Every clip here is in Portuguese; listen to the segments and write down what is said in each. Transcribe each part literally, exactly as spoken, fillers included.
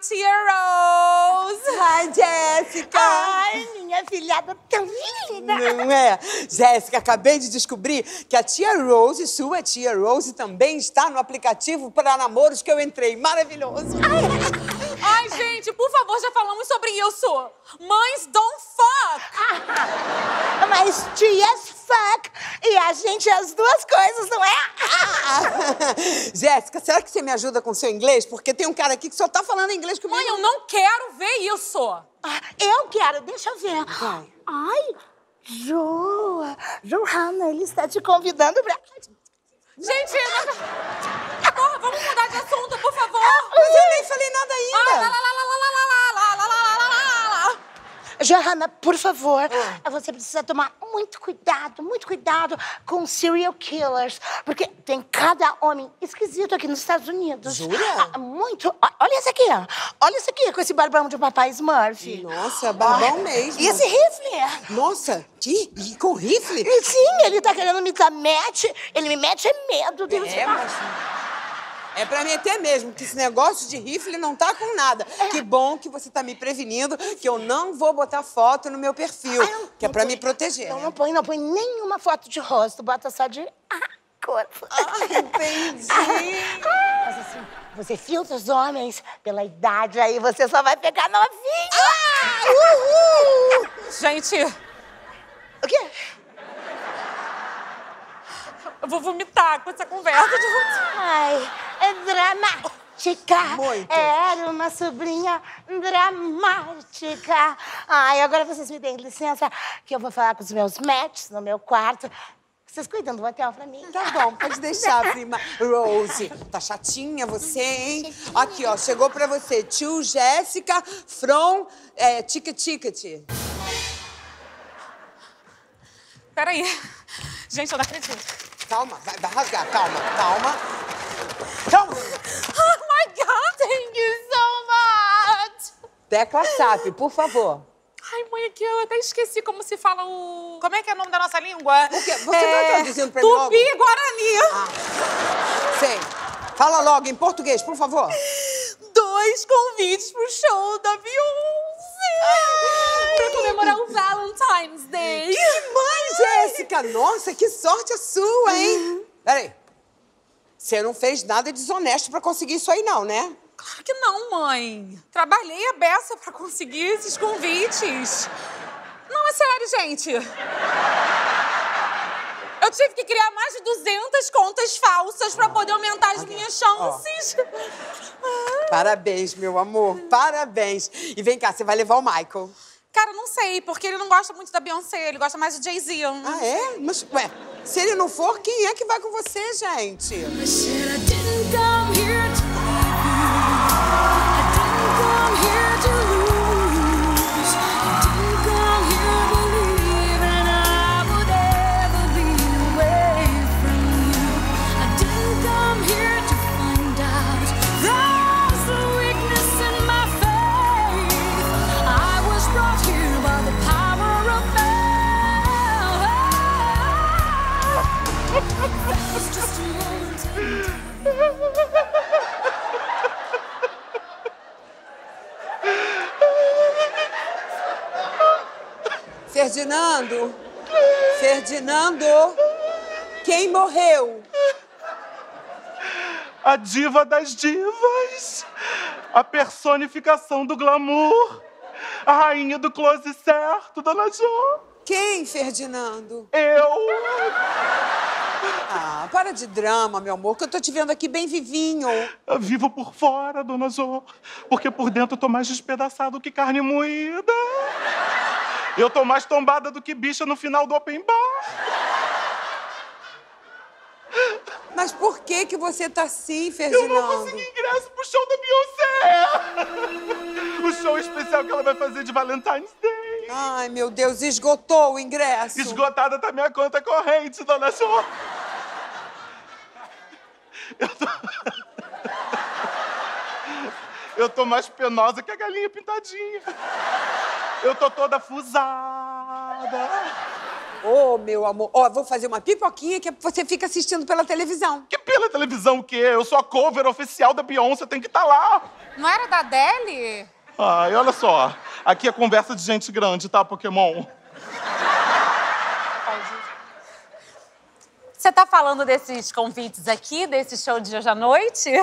tia Rose! Ai, Jéssica! Ai, minha filhada tão linda! Não é? Jéssica, acabei de descobrir que a tia Rose, sua tia Rose, também está no aplicativo para namoros que eu entrei. Maravilhoso! Ai, gente, por favor, já falamos sobre isso! Mães don't fuck! Mas tias fuck e a gente é as duas coisas, não é? Jéssica, será que você me ajuda com seu inglês? Porque tem um cara aqui que só tá falando inglês comigo. Mãe, eu não quero ver isso! Ah, eu quero, deixa eu ver. Vai. Ai, Jo, Johanna, ele está te convidando pra... Gente, não... Porra, vamos mudar de assunto, por favor! Mas eu nem falei nada Ai, ainda. lá, lá, lá, lá, lá, lá, lá, lá, lá, lá, lá, lá. Johanna, por favor, você precisa tomar muito cuidado, muito cuidado com serial killers. Porque tem cada homem esquisito aqui nos Estados Unidos. Jura? Ah, muito. Ó, olha esse aqui, ó. Olha esse aqui, com esse barbão de papai Smurf. Nossa, barbão mesmo. E esse rifle? Nossa, que? E com rifle? E sim, ele tá querendo me dar match. Ele me mete é medo. Deus É, mas... É pra meter mesmo, que esse negócio de rifle não tá com nada. É. Que bom que você tá me prevenindo que eu não vou botar foto no meu perfil, Ai, não- que é não pra põe- me proteger. Não, né? não põe, não põe nenhuma foto de rosto. Bota só de ah, corpo. Ai, entendi. Mas assim, você filtra os homens pela idade, aí você só vai pegar novinho. Uhul! Gente, O quê? eu vou vomitar com essa conversa de vocês. Ai, é dramática. Muito. Era uma sobrinha dramática. Ai, agora vocês me deem licença que eu vou falar com os meus matches no meu quarto. Vocês cuidam do hotel pra mim? Tá bom, pode deixar, prima Rose. Tá chatinha você, hein? Aqui, ó, chegou pra você. Tio Jéssica from é, Ticket Ticket. Peraí. Gente, eu não acredito. Calma, vai, vai rasgar. Calma, calma. Calma. Oh my God, thank you so much! Tecla S A P, por favor. Ai, mãe, aqui eu até esqueci como se fala o... Como é que é o nome da nossa língua? O quê? Você tá traduzindo pra mim logo? Tupi Guarani. Ah, sei. Fala logo em português, por favor. Dois convites pro show da Beyoncé. Pra comemorar o Valentine's Day. Que demais, Jéssica! Nossa, que sorte a sua, hein? Peraí. Você não fez nada desonesto pra conseguir isso aí, não, né? Claro que não, mãe. Trabalhei a beça pra conseguir esses convites. Não, é sério, gente. Eu tive que criar mais de duzentas contas falsas pra poder aumentar as minhas chances. Parabéns, meu amor. Parabéns. E vem cá, você vai levar o Michael. Cara, não sei, porque ele não gosta muito da Beyoncé, ele gosta mais de Jay-Z. Ah, é? Mas, ué, se ele não for, quem é que vai com você, gente? I said I didn't come here to leave you. I didn't come here to lose. I didn't come here believing I would ever be away from you. I didn't come here to find out there's a weakness in my faith. I was brought here by the power of faith. That was just a moment in time. Ferdinando? Ferdinando? Quem morreu? A diva das divas, a personificação do glamour, a rainha do close certo, Dona Jo. Quem, Ferdinando? Eu. Ah, para de drama, meu amor, que eu tô te vendo aqui bem vivinho. Eu vivo por fora, Dona Jo, porque por dentro eu tô mais despedaçado que carne moída. Eu tô mais tombada do que bicha no final do open bar. Mas por que que você tá assim, Eu Ferdinando? não consegui ingresso pro show da Beyoncé. O show especial que ela vai fazer de Valentine's Day. Ai, meu Deus, esgotou o ingresso. Esgotada tá minha conta corrente, Dona Jo. Eu tô... Eu tô mais penosa que a galinha pintadinha. Eu tô toda fusada. Ô, oh, meu amor. Ó, oh, vou fazer uma pipoquinha que você fica assistindo pela televisão. Que pela televisão o quê? Eu sou a cover oficial da Beyoncé, tem que estar lá. Não era da Adele? Ai, olha só. Aqui é conversa de gente grande, tá, Pokémon? Você tá falando desses convites aqui, desse show de hoje à noite?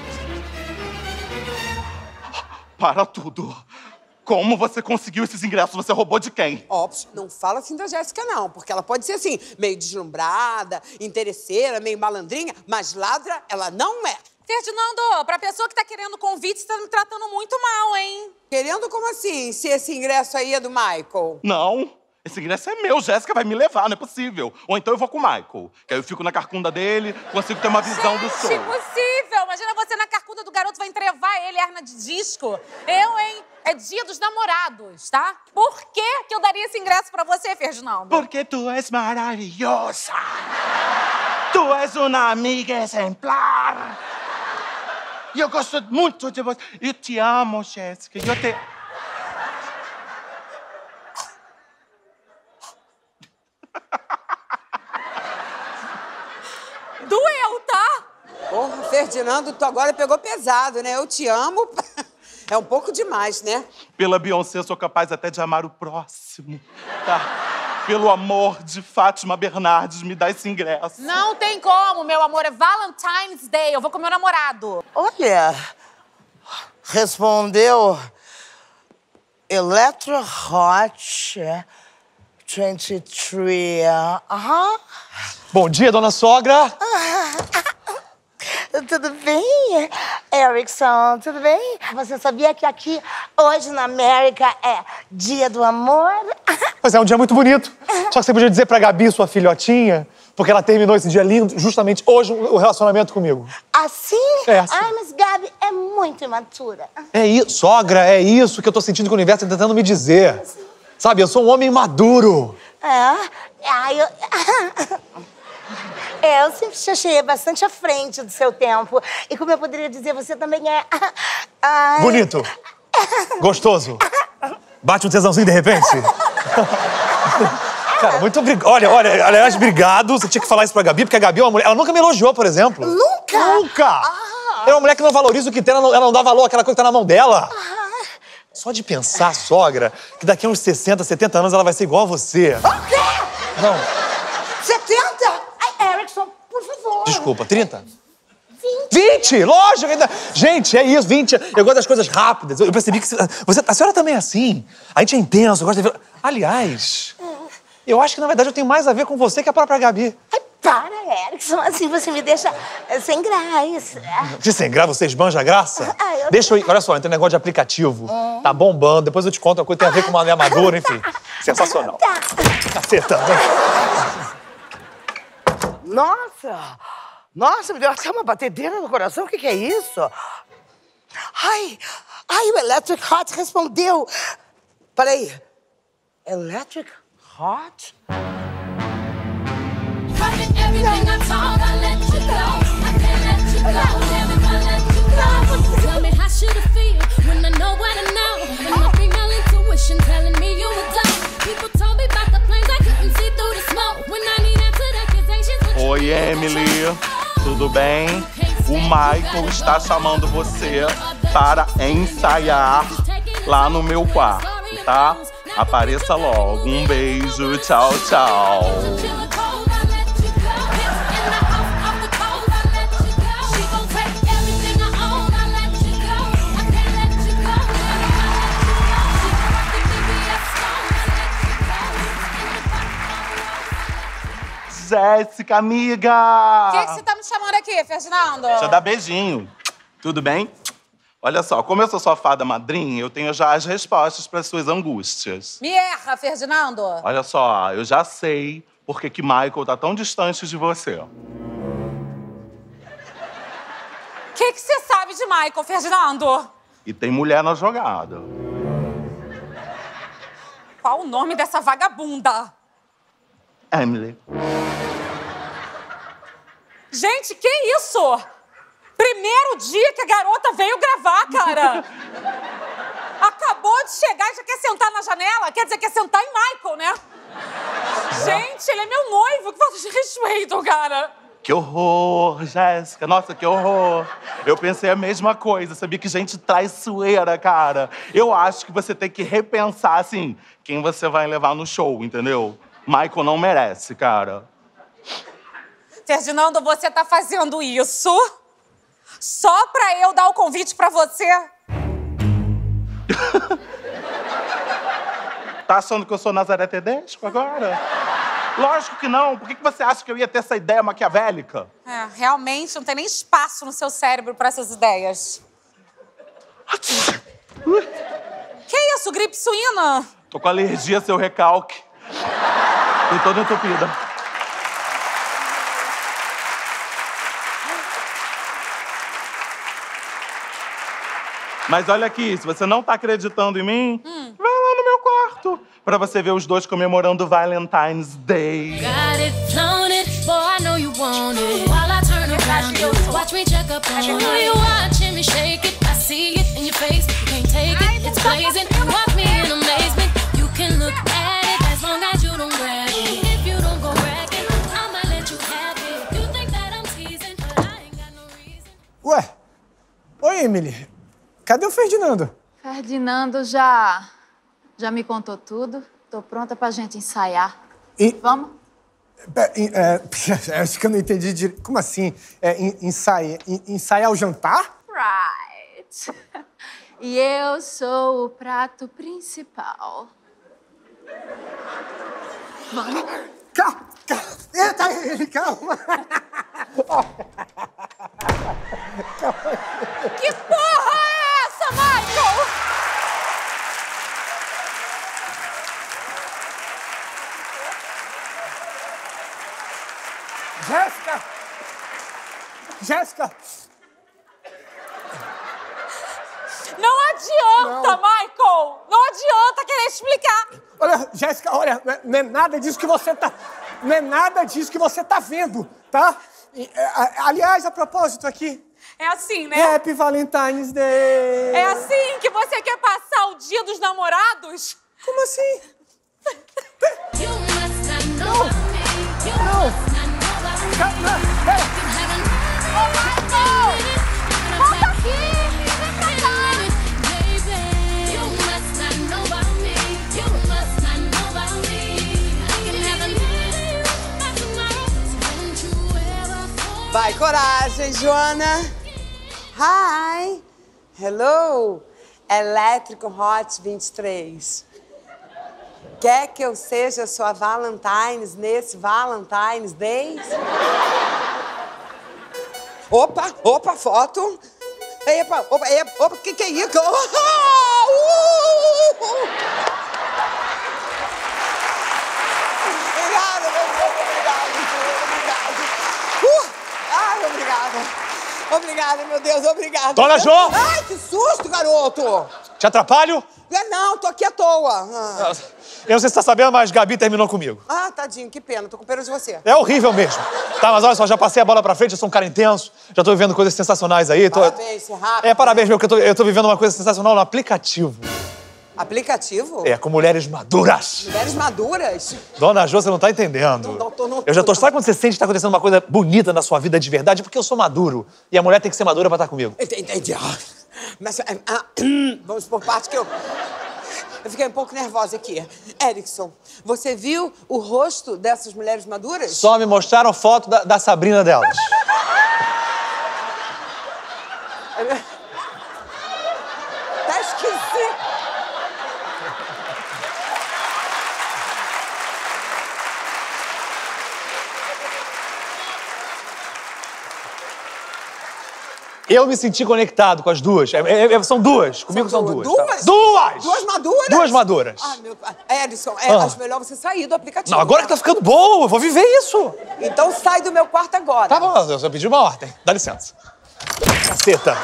Para tudo. Como você conseguiu esses ingressos? Você roubou de quem? Ó, não fala assim da Jéssica, não. Porque ela pode ser, assim, meio deslumbrada, interesseira, meio malandrinha, mas ladra ela não é. Ferdinando, pra pessoa que tá querendo convite, você tá me tratando muito mal, hein? Querendo como assim? Se esse ingresso aí é do Michael? Não. Esse ingresso é meu, Jéssica vai me levar, não é possível. Ou então eu vou com o Michael, que aí eu fico na carcunda dele, consigo ter uma visão do show. Impossível! Imagina você na carcunda do garoto, vai entrevar ele, hernia de disco. Eu, hein? É dia dos namorados, tá? Por que que eu daria esse ingresso pra você, Ferdinando? Porque tu és maravilhosa. Tu és uma amiga exemplar. E eu gosto muito de você. Eu te amo, Jéssica. Eu te... Doeu, tá? Porra, Ferdinando, tu agora pegou pesado, né? Eu te amo. É um pouco demais, né? Pela Beyoncé, eu sou capaz até de amar o próximo, tá? Pelo amor de Fátima Bernardes, me dá esse ingresso. Não tem como, meu amor. É Valentine's Day. Eu vou com meu namorado. Olha, respondeu Electro Hot vinte e três. Aham. Bom dia, dona sogra. Tudo bem, Erickson? Tudo bem? Você sabia que aqui, hoje na América, é Dia do Amor? Pois é, um dia muito bonito. Só que você podia dizer pra Gabi, sua filhotinha, porque ela terminou esse dia lindo, justamente hoje, o relacionamento comigo. Assim? É assim. Ai, mas Gabi é muito imatura. É isso, sogra, é isso que eu tô sentindo que o universo tá tentando me dizer. Sabe, eu sou um homem maduro. É? Ai, eu... É, eu sempre te achei bastante à frente do seu tempo. E como eu poderia dizer, você também é... Ai... Bonito. Gostoso. Bate um tesãozinho de repente. Cara, muito obrigado. Olha, olha, aliás, obrigado. Você tinha que falar isso pra Gabi, porque a Gabi é uma mulher... Ela nunca me elogiou, por exemplo. Nunca? Nunca! Ah. É uma mulher que não valoriza o que tem, ela não, ela não dá valor àquela coisa que tá na mão dela. Ah. Só de pensar, sogra, que daqui a uns sessenta, setenta anos ela vai ser igual a você. O quê? Não. setenta? Ai, Erickson, por favor. Desculpa, trinta? vinte. vinte, lógico! Ainda... Gente, é isso, vinte. Eu gosto das coisas rápidas. Eu percebi que você, a senhora também é assim. A gente é intenso, gosta de ver... Aliás, eu acho que, na verdade, eu tenho mais a ver com você que a própria Gabi. Ai, para, Erickson. Assim você me deixa sem graça. Que sem graça, você esbanja a graça? Ah, eu... Deixa eu ir. Olha só, tem um negócio de aplicativo. Hum. Tá bombando. Depois eu te conto uma coisa que tem a ver com uma mulher madura, enfim. Sensacional. Tá. Caceta. Nossa! Nossa, me deu até uma batedeira no coração. O que, que é isso? Ai, ai, o Electric Hot respondeu. Peraí. Electric Hot? Everything I thought, I let you go. I can't let you go. Damn if I let you go. Tell me how should I feel when I know what I know? And my female intuition telling me you were done. People told me about the planes, I couldn't see through the smoke. When I need answered accusations. Oi, Emily. Tudo bem? O Michael está chamando você para ensaiar lá no meu quarto, tá? Apareça logo. Um beijo. Tchau, tchau. Jéssica, amiga! O que, que você tá me chamando aqui, Ferdinando? Deixa eu dar beijinho. Tudo bem? Olha só, como eu sou sua fada madrinha, eu tenho já as respostas para as suas angústias. Me erra, Ferdinando. Olha só, eu já sei por que que Michael tá tão distante de você. O que, que você sabe de Michael, Ferdinando? E tem mulher na jogada. Qual o nome dessa vagabunda? Emily. Gente, que isso? Primeiro dia que a garota veio gravar, cara. Acabou de chegar e já quer sentar na janela? Quer dizer, quer sentar em Michael, né? Gente, ele é meu noivo. Que falta de respeito, cara. Que horror, Jéssica. Nossa, que horror. Eu pensei a mesma coisa. Sabia que gente traiçoeira, cara. Eu acho que você tem que repensar, assim, quem você vai levar no show, entendeu? Michael não merece, cara. Ferdinando, você tá fazendo isso só pra eu dar o convite pra você? Tá achando que eu sou Nazaré Tedesco agora? Lógico que não. Por que você acha que eu ia ter essa ideia maquiavélica? É, realmente não tem nem espaço no seu cérebro pra essas ideias. Que isso, gripe suína? Tô com alergia, seu recalque. Tô toda entupida. Mas olha aqui, se você não tá acreditando em mim, hum. vai lá no meu quarto pra você ver os dois comemorando Valentine's Day. Got it, flown it, boy, I know you want it. While I turn around you, watch me check up on you. You watching me shake it, I see it in your face. You can't take it, it's blazing. You watch me in amazement. You can look at it as long as you don't grab it. If you don't go bragging, I might let you have it. You think that I'm teasing, but I ain't got no reason. Ué, oi, Emily. Cadê o Ferdinando? Ferdinando já... já me contou tudo. Tô pronta pra gente ensaiar. E... Vamos? É, é, acho que eu não entendi direito. Como assim? É, ensaia, ensaiar o jantar? Right. E eu sou o prato principal. Vamos? Calma, calma. Eita, ele, calma. Que porra é essa, Michael? Jéssica! Jéssica! Não adianta, Não. Michael! Não adianta querer explicar. Olha, Jéssica, olha, não é nada disso que você tá... Não é nada disso que você tá vendo, tá? E, a, aliás, a propósito aqui... É assim, né? Happy Valentine's Day! É assim que você quer passar o dia dos namorados? Como assim? You must not know about me. You Não! must not know about me. Calma, pera! Ô, Michael! Volta aqui! Vem pra cá! Baby, you must not know about me. You must not know about me. I can have a new by tomorrow. Don't you ever fall. Vai, coragem, Joana. Hi. Hello. Elétrico Hot vinte e três. Quer que eu seja sua Valentine's nesse Valentine's Day? Opa, opa, foto. Epa, opa, epa, opa, que que é isso? Uh, uh, uh. Obrigada, meu Deus, obrigada, obrigada. Uh, ai, obrigada. Obrigada, meu Deus, obrigada. Dona Jo! Ai, que susto, garoto. Te atrapalho? É, não, tô aqui à toa. Ah, Eu não sei se você tá sabendo, mas Gabi terminou comigo. ah tadinho, que pena, tô com pena de você. É horrível mesmo. Tá, mas olha só, já passei a bola pra frente, eu sou um cara intenso, já tô vivendo coisas sensacionais aí. Tô... Parabéns, você é rápido. É, parabéns, meu, porque eu tô, eu tô vivendo uma coisa sensacional no aplicativo. Aplicativo? É, com mulheres maduras. Mulheres maduras? Dona Jo, você não tá entendendo. Não, não tô, não eu já tô... tô. Sabe quando você sente que tá acontecendo uma coisa bonita na sua vida de verdade? Porque eu sou maduro. E a mulher tem que ser madura pra estar comigo. Entendi. entendi. Ah, Mas, ah, ah, vamos por parte que eu... Eu fiquei um pouco nervosa aqui. Erickson, você viu o rosto dessas mulheres maduras? Só me mostraram foto da, da Sabrina delas. Tá esquisito. Eu me senti conectado com as duas. É, é, é, são duas. Comigo são, du- duas. duas? Tá? Duas! Duas maduras? Duas maduras. Ah, meu pai. Erickson, é, Ah. acho melhor você sair do aplicativo. Não, agora que tá ficando bom, eu vou viver isso. Então sai do meu quarto agora. Tá bom, eu só pedi uma ordem. Dá licença. Caceta.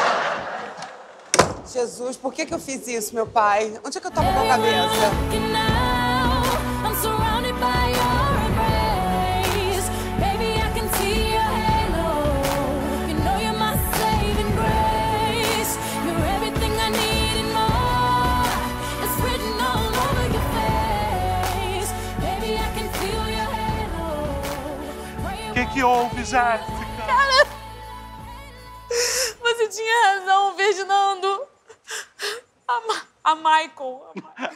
Jesus, por que que eu fiz isso, meu pai? Onde é que eu tava com a cabeça? Looking now, I'm surrounded by your embrace. Baby, I can see your halo. You know you're my saving grace. You're everything I need and more. It's written all over your face. Baby, I can feel Jéssica. Cara, você tinha razão, Ferdinando. A, Ma a Michael.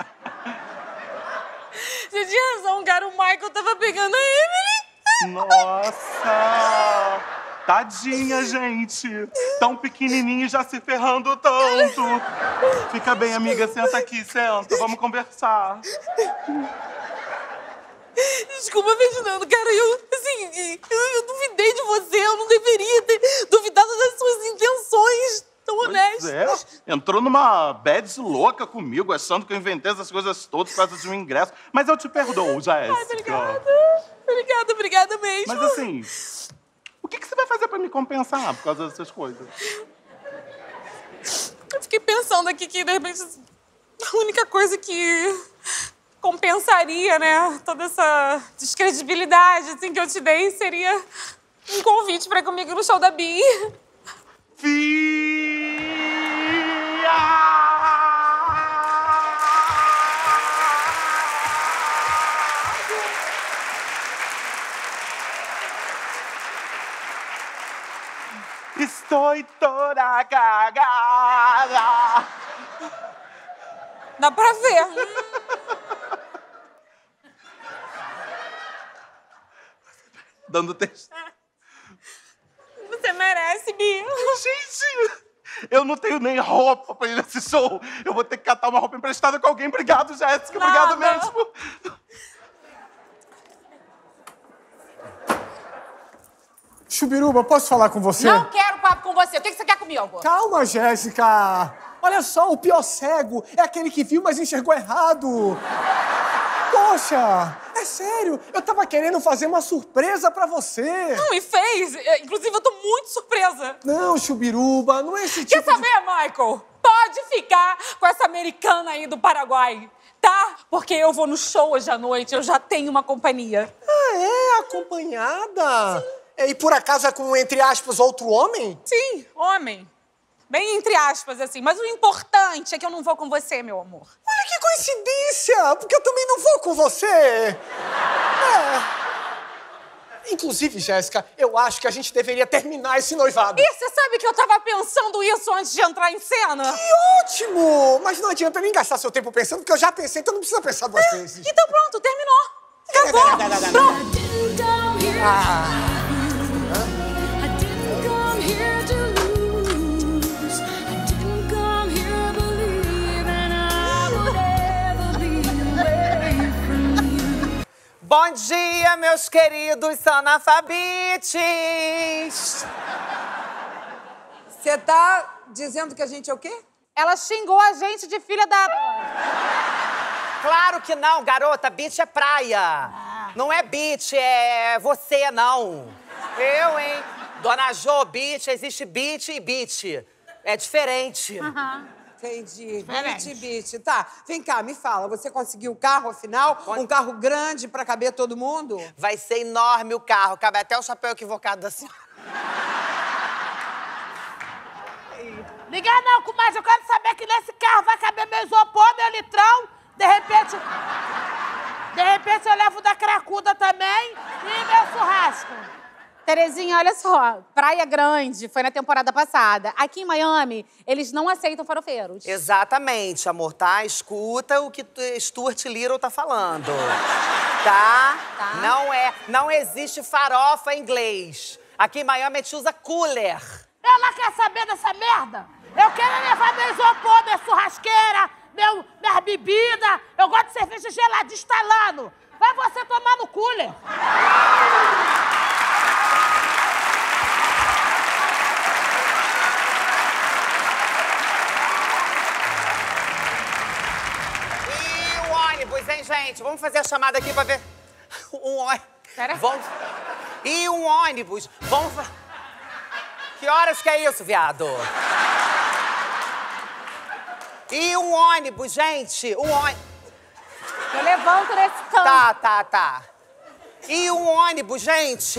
Você tinha razão, cara. O Michael tava pegando a Emily. Nossa! Tadinha, gente. Tão pequenininho e já se ferrando tanto. Fica bem, amiga. Senta aqui, senta. Vamos conversar. Desculpa, Ferdinando, cara, eu, assim, eu, eu duvidei de você, eu não deveria ter duvidado das suas intenções tão honestas. É, entrou numa bad louca comigo, achando que eu inventei essas coisas todas por causa de um ingresso. Mas eu te perdoo, Jéssica. Ai, obrigada. Obrigada, obrigada mesmo. Mas assim, o que, que você vai fazer pra me compensar por causa dessas coisas? Eu fiquei pensando aqui que, de repente, a única coisa que compensaria, né, toda essa descredibilidade assim, que eu te dei seria um convite pra ir comigo no show da Bi. Fia! Estou toda cagada. Dá pra ver. Dando texto. Você merece, Bi. Gente, eu não tenho nem roupa pra ir nesse show. Eu vou ter que catar uma roupa emprestada com alguém. Obrigado, Jéssica. Obrigado Nada. mesmo. Chubiruba, posso falar com você? Não quero papo com você. O que que você quer comigo? Calma, Jéssica. Olha só, o pior cego é aquele que viu, mas enxergou errado. Poxa, é sério. Eu tava querendo fazer uma surpresa pra você. Não, e fez. É, inclusive, eu tô muito surpresa. Não, Chubiruba, não é esse tipo Quer saber, Michael? Pode ficar com essa americana aí do Paraguai, tá? Porque eu vou no show hoje à noite, eu já tenho uma companhia. de... Ah, é? Acompanhada? Sim. E por acaso é com, entre aspas, outro homem? Sim, homem. Bem entre aspas, assim. Mas o importante é que eu não vou com você, meu amor. Olha que coincidência! Porque eu também não vou com você. É. Inclusive, Jéssica, eu acho que a gente deveria terminar esse noivado. E você sabe que eu tava pensando isso antes de entrar em cena? Que ótimo! Mas não adianta nem gastar seu tempo pensando, porque eu já pensei, então não precisa pensar duas vezes. Então pronto, terminou. Acabou. Pronto. Ah. Bom dia, meus queridos analfabetes! Você tá dizendo que a gente é o quê? Ela xingou a gente de filha da... Claro que não, garota. Beach é praia. Não é beach, é você, não. Eu, hein? Dona Jo, beach, existe beach e beach. É diferente. Entendi. Beat, beat. Tá, vem cá, me fala. Você conseguiu o carro, afinal? Um carro grande pra caber todo mundo? Vai ser enorme o carro. Cabe até o chapéu equivocado da senhora. Liga não, comadre. Eu quero saber que nesse carro vai caber meu isopor, meu litrão. De repente... De repente eu levo da cracuda também e meu churrasco. Terezinha, olha só. Praia Grande foi na temporada passada. Aqui em Miami, eles não aceitam farofeiros. Exatamente, amor, tá? Escuta o que Stuart Little tá falando. Tá? Tá. Não é... Não existe farofa em inglês. Aqui em Miami a gente usa cooler. Ela quer saber dessa merda? Eu quero levar meu isopor, minha churrasqueira, meu, minhas bebidas. Eu gosto de cerveja gelada, estalando. Vai você tomar no cooler. E o ônibus, hein, gente? Vamos fazer a chamada aqui pra ver... Um ônibus... Pera. Vamos... E um ônibus. Vamos... fa- Que horas que é isso, viado? E um ônibus, gente. Um ônibus... Eu levanto nesse canto. Tá, tá, tá. E um ônibus, gente.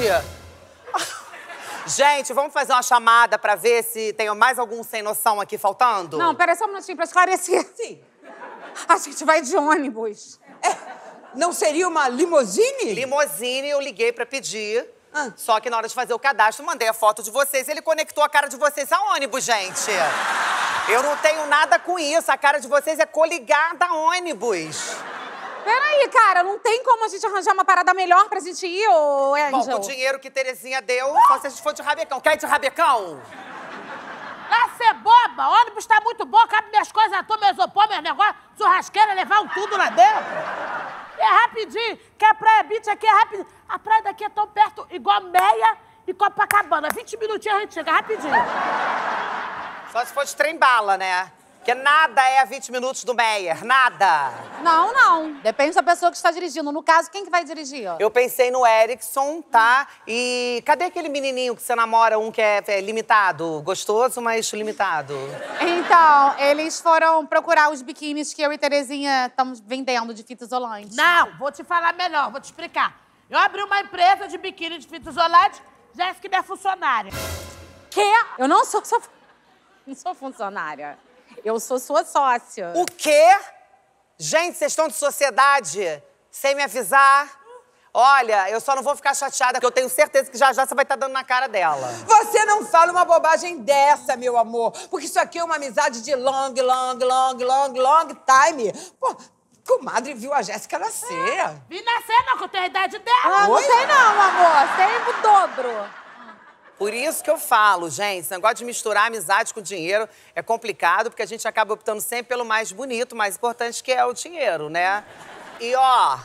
Gente, vamos fazer uma chamada pra ver se tem mais algum sem noção aqui faltando? Não, pera só um minutinho pra esclarecer. Sim. A gente vai de ônibus. É, não seria uma limousine? Limousine, eu liguei pra pedir. Ah. Só que na hora de fazer o cadastro, mandei a foto de vocês, ele conectou a cara de vocês a ônibus, gente. Eu não tenho nada com isso, a cara de vocês é coligada a ônibus. Peraí, cara, não tem como a gente arranjar uma parada melhor pra gente ir, ô Angel? Bom, com o dinheiro que Terezinha deu, só se a gente for de rabecão. Quer ir de rabecão? Vai ser boba! O ônibus tá muito bom, cabe minhas coisas, tu, meu isopor, meus negócios, churrasqueira, levar um tudo lá dentro. É rapidinho, que a Praia Beach aqui é rapidinho. A praia daqui é tão perto, igual Meia e Copacabana. vinte minutinhos a gente chega, rapidinho. Só se for de trem-bala, né? Porque nada é a vinte minutos do Meyer, nada. Não, não. Depende da pessoa que está dirigindo. No caso, quem que vai dirigir? Eu pensei no Erickson, tá? E cadê aquele menininho que você namora, um que é, é limitado? Gostoso, mas limitado. Então, eles foram procurar os biquínis que eu e Terezinha estamos vendendo de fita isolante. Não, vou te falar melhor, vou te explicar. Eu abri uma empresa de biquíni de fita isolante, Jéssica é minha funcionária. Quê? Eu não sou, sou... não sou funcionária. Eu sou sua sócia. O quê? Gente, vocês estão de sociedade sem me avisar? Olha, eu só não vou ficar chateada, porque eu tenho certeza que já já você vai estar dando na cara dela. Você não fala uma bobagem dessa, meu amor. Porque isso aqui é uma amizade de long, long, long, long, long time. Pô, comadre viu a Jéssica nascer. É. Vi nascer não, que eu tenho a idade dela. Ah, não sei não, amor. Sei o dobro. Por isso que eu falo, gente, esse negócio de misturar amizade com dinheiro é complicado, porque a gente acaba optando sempre pelo mais bonito, mais importante, que é o dinheiro, né? E, ó...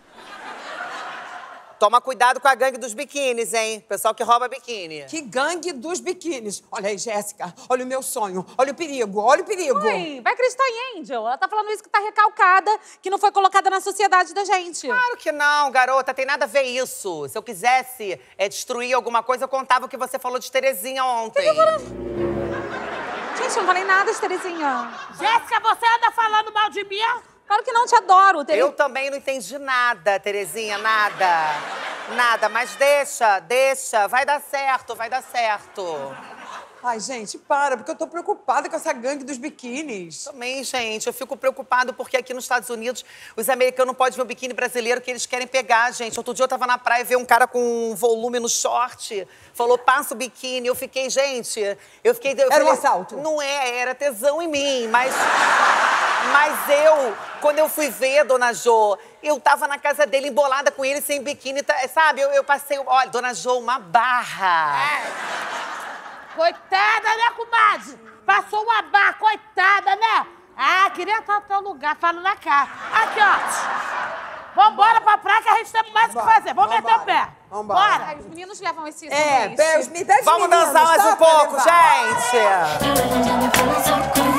Toma cuidado com a gangue dos biquínis, hein? Pessoal que rouba biquíni. Que gangue dos biquínis. Olha aí, Jéssica. Olha o meu sonho. Olha o perigo. Olha o perigo. Ui, vai acreditar em Angel. Ela tá falando isso que tá recalcada, que não foi colocada na sociedade da gente. Claro que não, garota. Tem nada a ver isso. Se eu quisesse é, destruir alguma coisa, eu contava o que você falou de Terezinha ontem. Que que eu... Gente, eu não falei nada de Terezinha. Jéssica, você anda falando mal de mim? Claro que não, te adoro. Tere... Eu também não entendi nada, Terezinha, nada. Nada, mas deixa, deixa. Vai dar certo, vai dar certo. Ai, gente, para, porque eu tô preocupada com essa gangue dos biquínis. Também, gente, eu fico preocupado porque aqui nos Estados Unidos os americanos não podem ver o biquíni brasileiro que eles querem pegar, gente. Outro dia eu tava na praia e vi um cara com um volume no short, falou, passa o biquíni. Eu fiquei, gente, eu fiquei... Eu era falei, um assalto? Não é, era tesão em mim, mas... Mas eu, quando eu fui ver, dona Jo, eu tava na casa dele embolada com ele sem biquíni, tá, sabe? Eu, eu passei, olha, dona Jo, uma barra. É. Coitada, né, comadre? Passou uma barra, coitada, né? Ah, queria estar no teu lugar, falo na cara. Aqui, ó. Vambora pra praia que a gente tem mais o que fazer. Vamos meter o pé. Vambora. Bora. Ai, os meninos levam esse... É, pé, os, pé Vamos meninos, dançar mais um pouco, levar. gente.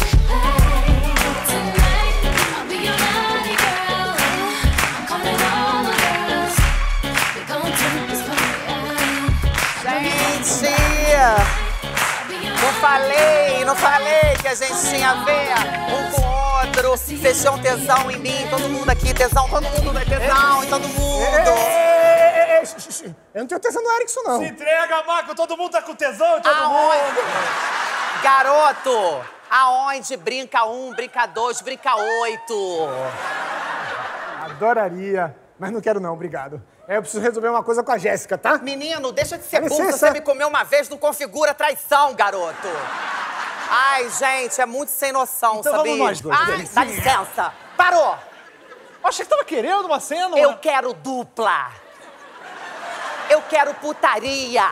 Não falei, não falei que a gente tinha a ver um com o outro. Vocês tinham tesão em mim, todo mundo aqui, tesão, todo mundo é tesão em todo mundo. Eu não tenho tesão no Erickson, não. Se entrega, Marco, todo mundo tá com tesão em todo Aonde? mundo. Garoto, aonde brinca um, brinca dois, brinca oito? Adoraria, mas não quero não, obrigado. É, eu preciso resolver uma coisa com a Jéssica, tá? Menino, deixa de ser Dá burro, licença. você me comeu uma vez, não configura traição, garoto. Ai, gente, é muito sem noção, Então sabia? vamos nós dois, Ai, Delicinha. dá licença. Parou. Achei que tava querendo uma cena. Eu uma- quero dupla. Eu quero putaria.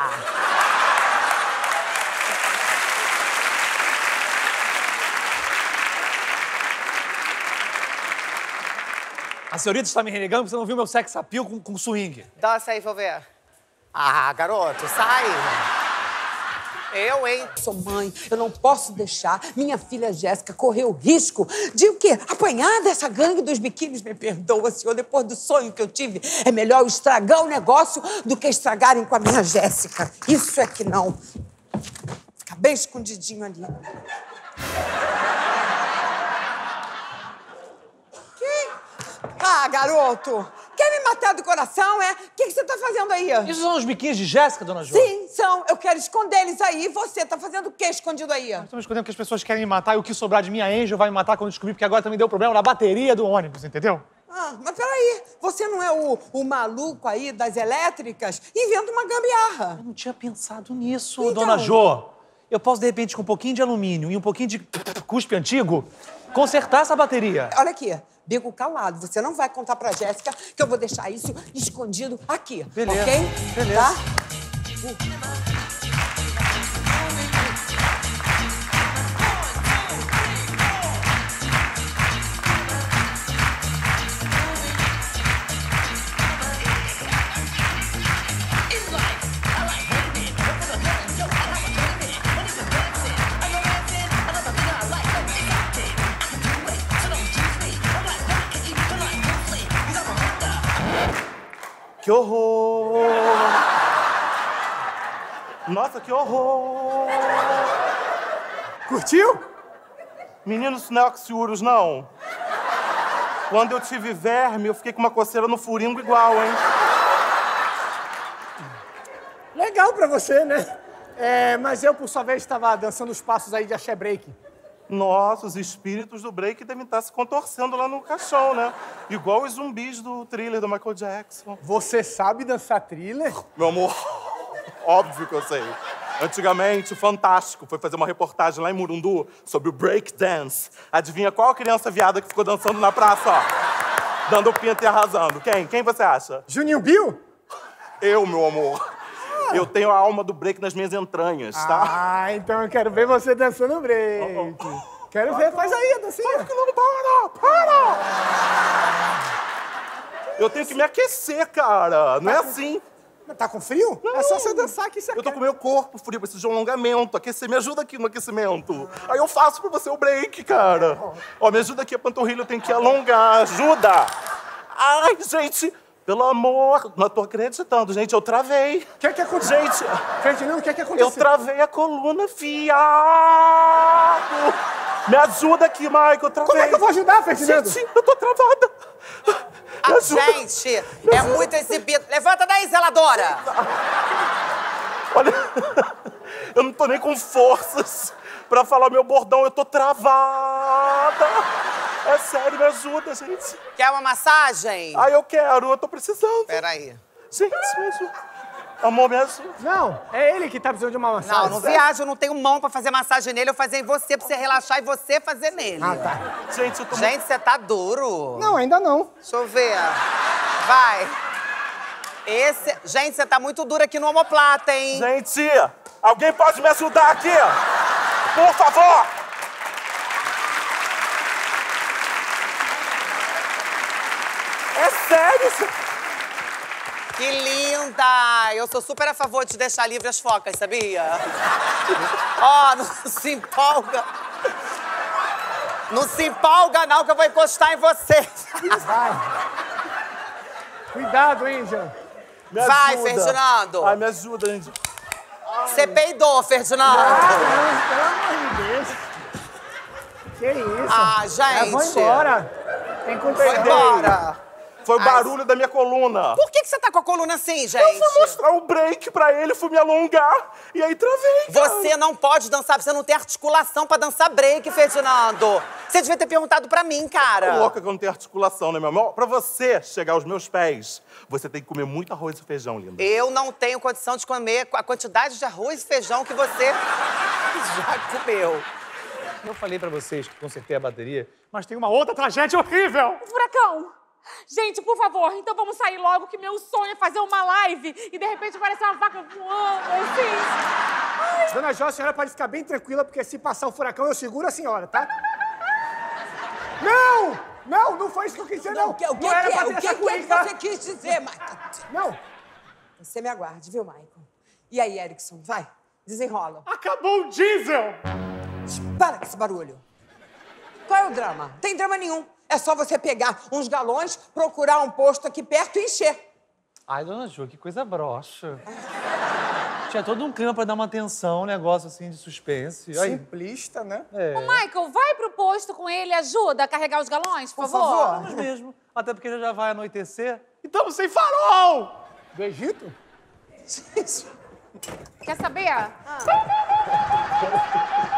A senhorita está me renegando porque você não viu meu sex appeal com, com swing. Dança aí, vou ver. Ah, garoto, sai. Eu, hein? Sou mãe, eu não posso deixar minha filha Jéssica correr o risco de o quê? Apanhar dessa gangue dos biquínis. Me perdoa, senhor, depois do sonho que eu tive, é melhor eu estragar o negócio do que estragarem com a minha Jéssica. Isso é que não. Fica bem escondidinho ali. Que? Ah, garoto, quer me matar do coração, é? O que, que você tá fazendo aí? Isso são os biquínis de Jéssica, dona Jo? Sim, são. Eu quero esconder eles aí. E você tá fazendo o quê escondido aí? Estamos escondendo que as pessoas querem me matar e o que sobrar de minha Angel vai me matar quando descobrir, porque agora também deu problema na bateria do ônibus, entendeu? Ah, mas peraí, você não é o, o maluco aí das elétricas? Inventa uma gambiarra. Eu não tinha pensado nisso, Então. dona Jô. Eu posso, de repente, com um pouquinho de alumínio e um pouquinho de cuspe antigo, consertar essa bateria. Olha aqui, bico calado. Você não vai contar pra Jéssica que eu vou deixar isso escondido aqui. Beleza, ok? beleza. Tá? Que horror! Nossa, que horror! Curtiu? Menino, isso não é oxiúros, não. Quando eu tive verme, eu fiquei com uma coceira no furingo igual, hein? Legal pra você, né? É, mas eu, por sua vez, estava dançando os passos aí de axé break. Nossa, os espíritos do break devem estar se contorcendo lá no caixão, né? Igual os zumbis do Thriller do Michael Jackson. Você sabe dançar thriller? Meu amor, óbvio que eu sei. Antigamente, o Fantástico foi fazer uma reportagem lá em Murundu sobre o break dance. Adivinha qual criança viada que ficou dançando na praça, ó? Dando pinta e arrasando. Quem? Quem você acha? Juninho Bill? Eu, meu amor. Eu tenho a alma do break nas minhas entranhas, tá? Ah, então eu quero ver você dançando break. Quero ver, faz aí a dancinha. Não, para, para! Eu tenho que me aquecer, cara. Não é assim. Tá com frio? Não. É só você dançar que você Eu tô quer. com meu corpo frio, preciso de um alongamento. Aquecer, me ajuda aqui no aquecimento. Aí eu faço pra você o break, cara. Ó, me ajuda aqui, a panturrilha eu tenho que alongar. Ajuda! Ai, gente, pelo amor, não tô acreditando, gente, eu travei. O que é que aconteceu? Gente, Ferdinando, o que é que aconteceu? eu travei a coluna, fiado. Me ajuda aqui, Michael, eu travei. Como é que eu vou ajudar, Ferdinando? Gente, eu tô travada. Me Ah, ajuda. gente, é muito exibido. Levanta daí, zeladora! Olha, eu não tô nem com forças pra falar meu bordão, eu tô travada. É sério, me ajuda, gente. Quer uma massagem? Ah, eu quero, eu tô precisando. Peraí. Gente, me ajuda. Amor, me ajuda. Não, é ele que tá precisando de uma massagem. Não, não viajo, eu não tenho mão pra fazer massagem nele, eu fazer em você pra você relaxar e você fazer nele. Ah, tá. Gente, eu tô Gente, você tá duro. Não, ainda não. Deixa eu ver. Vai. Esse... Gente, você tá muito duro aqui no omoplata, hein? Gente, alguém pode me ajudar aqui? Por favor! É sério isso? Que linda! Eu sou super a favor de deixar livre as focas, sabia? Ó, oh, não se empolga. Não se empolga, não, que eu vou encostar em você. Vai. Cuidado, hein, Jean. Me Vai, ajuda. Ferdinando. Ai, me ajuda, gente. Você peidou, Ferdinando. Ah, pelo amor de Deus. Que isso? Ah, É, vou gente. embora. Tem condição. Foi embora. Foi o Ai, barulho da minha coluna. Por que, que você tá com a coluna assim, gente? Eu fui mostrar o break pra ele, fui me alongar e aí travei, cara. Você não pode dançar, você não tem articulação pra dançar break, Ferdinando. Você devia ter perguntado pra mim, cara. Tá louca que eu não tenho articulação, né, meu amor? Pra você chegar aos meus pés, você tem que comer muito arroz e feijão, linda. Eu não tenho condição de comer a quantidade de arroz e feijão que você já comeu. Eu falei pra vocês que consertei a bateria, mas tem uma outra tragédia horrível. Furacão! Gente, por favor, então vamos sair logo, que meu sonho é fazer uma live e de repente aparecer uma vaca voando, assim. Dona Jó, a senhora pode ficar bem tranquila, porque se passar o furacão, eu seguro a senhora, tá? Não! Não, não foi isso que eu quis dizer, não. O que, o que, não era que pra é? ter O que, essa que é que cuíca. você quis dizer, Michael? Não. Você me aguarde, viu, Michael? E aí, Erickson, vai, desenrola. Acabou o diesel! Para com esse barulho. Qual é o drama? Tem drama nenhum. É só você pegar uns galões, procurar um posto aqui perto e encher. Ai, dona Ju, que coisa broxa. Tinha todo um clima pra dar uma atenção, um negócio assim de suspense. Aí, Simplista, né? é. Michael, vai pro posto com ele, ajuda a carregar os galões, por, Por favor. favor. Vamos mesmo. Até porque já vai anoitecer. E estamos sem farol! Do Egito? Quer saber?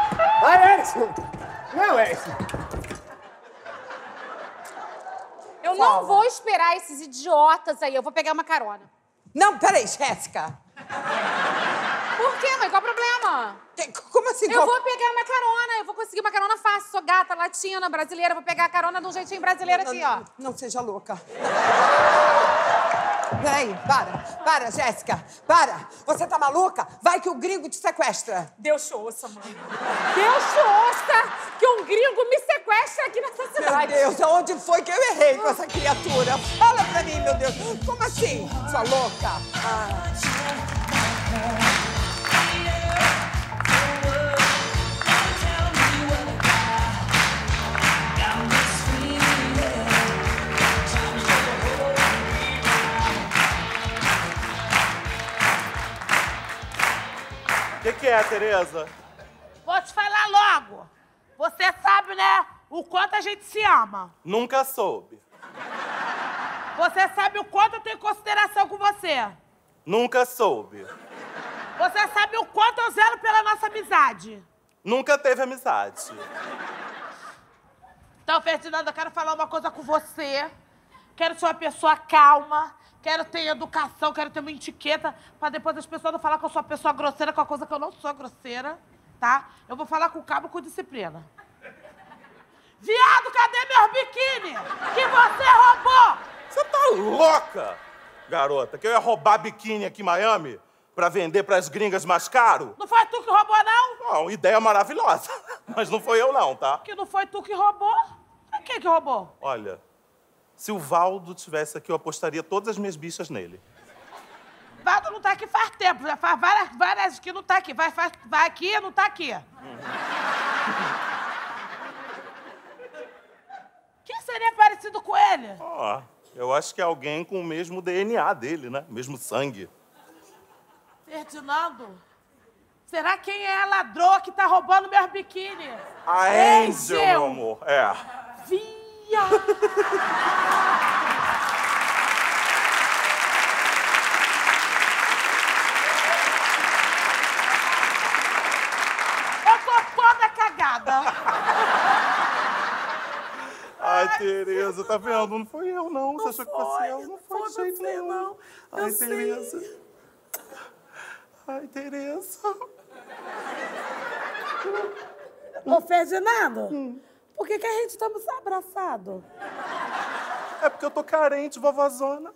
Vai, Erickson! Não, Erickson. Eu eu fala. não vou esperar esses idiotas aí. Eu vou pegar uma carona. Não, peraí, Jéssica. Por quê, mãe? Qual o problema? Que- Como assim? Eu qual- vou pegar uma carona. Eu vou conseguir uma carona fácil. Sou gata, latina, brasileira. Vou pegar a carona de um jeitinho brasileiro aqui, ó. Não, não seja louca. Peraí, para. Para, Jéssica. Para. Você tá maluca? Vai que o gringo te sequestra. Deus te ouça, mãe. Deus te ouça que um gringo me sequestra aqui nessa Meu cidade. Deus, aonde foi que eu errei com essa criatura? Fala pra mim, meu Deus. Como assim, sua louca? Ah. O que, que é, Tereza? Vou te falar logo. Você sabe, né, o quanto a gente se ama. Nunca soube. Você sabe o quanto eu tenho consideração com você. Nunca soube. Você sabe o quanto eu zelo pela nossa amizade. Nunca teve amizade. Então, Ferdinando, eu quero falar uma coisa com você. Quero ser uma pessoa calma. Quero ter educação, quero ter uma etiqueta, pra depois as pessoas não falar que eu sou uma pessoa grosseira, com a coisa que eu não sou grosseira, tá? Eu vou falar com calma e com disciplina. Viado, cadê meus biquíni? Que você roubou! Você tá louca, garota? Que eu ia roubar biquíni aqui em Miami pra vender pras gringas mais caro? Não foi tu que roubou, não? Não, ideia maravilhosa. Mas não foi eu não, tá? Que não foi tu que roubou? Quem que roubou? Olha, se o Valdo tivesse aqui, eu apostaria todas as minhas bichas nele. Valdo não tá aqui faz tempo, já faz várias, várias que não tá aqui. Vai, faz, vai aqui, não tá aqui. Quem seria parecido com ele? Ó, eu acho que é alguém com o mesmo D N A dele, né? O mesmo sangue. Ferdinando? Será quem é a ladroa que tá roubando meus biquíni? A Angel, meu amor. É. Via! Eu tô toda cagada. Ai, Tereza, tá vendo? Não foi eu, não. Você achou que fosse eu? Não foi de jeito nenhum. não. Ai, Eu sei. Tereza. Ai, Tereza. Ô, Ferdinando, por que, que a gente estamos abraçados? É porque eu tô carente, vovózona.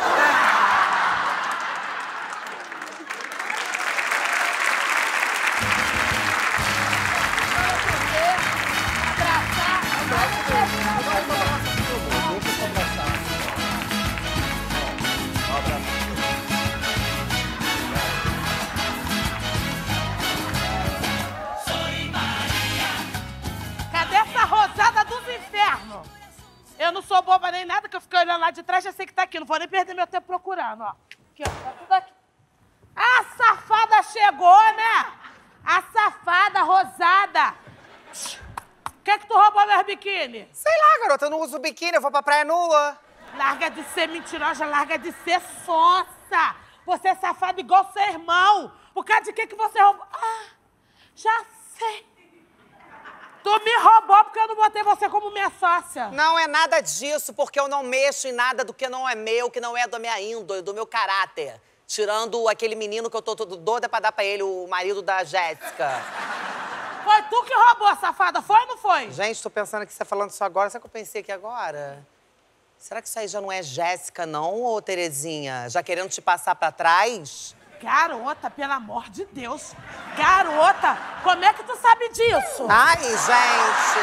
Cadê essa rosada dos infernos? Eu não sou boba nem nada, que eu fiquei olhando lá de trás, já sei que tá aqui. Não vou nem perder meu tempo procurando, ó. Aqui, ó, tá tudo aqui. A safada chegou, né? A safada rosada. O que é que tu roubou meus biquíni? Sei lá, garota, eu não uso biquíni, eu vou pra praia nua. Larga de ser mentirosa, larga de ser sonsa. Você é safada igual seu irmão. Por causa de que que você roubou? Ah, já sei. Tu me roubou porque eu não botei você como minha sócia. Não é nada disso, porque eu não mexo em nada do que não é meu, que não é da minha índole, do meu caráter. Tirando aquele menino que eu tô todo doida pra dar pra ele, o marido da Jéssica. Foi tu que roubou, safada, foi ou não foi? Gente, tô pensando que você tá falando isso agora. Sabe o que eu pensei aqui agora? Será que isso aí já não é Jéssica, não, ô Terezinha? Já querendo te passar pra trás? Garota, pelo amor de Deus. Garota, como é que tu sabe disso? Ai, gente!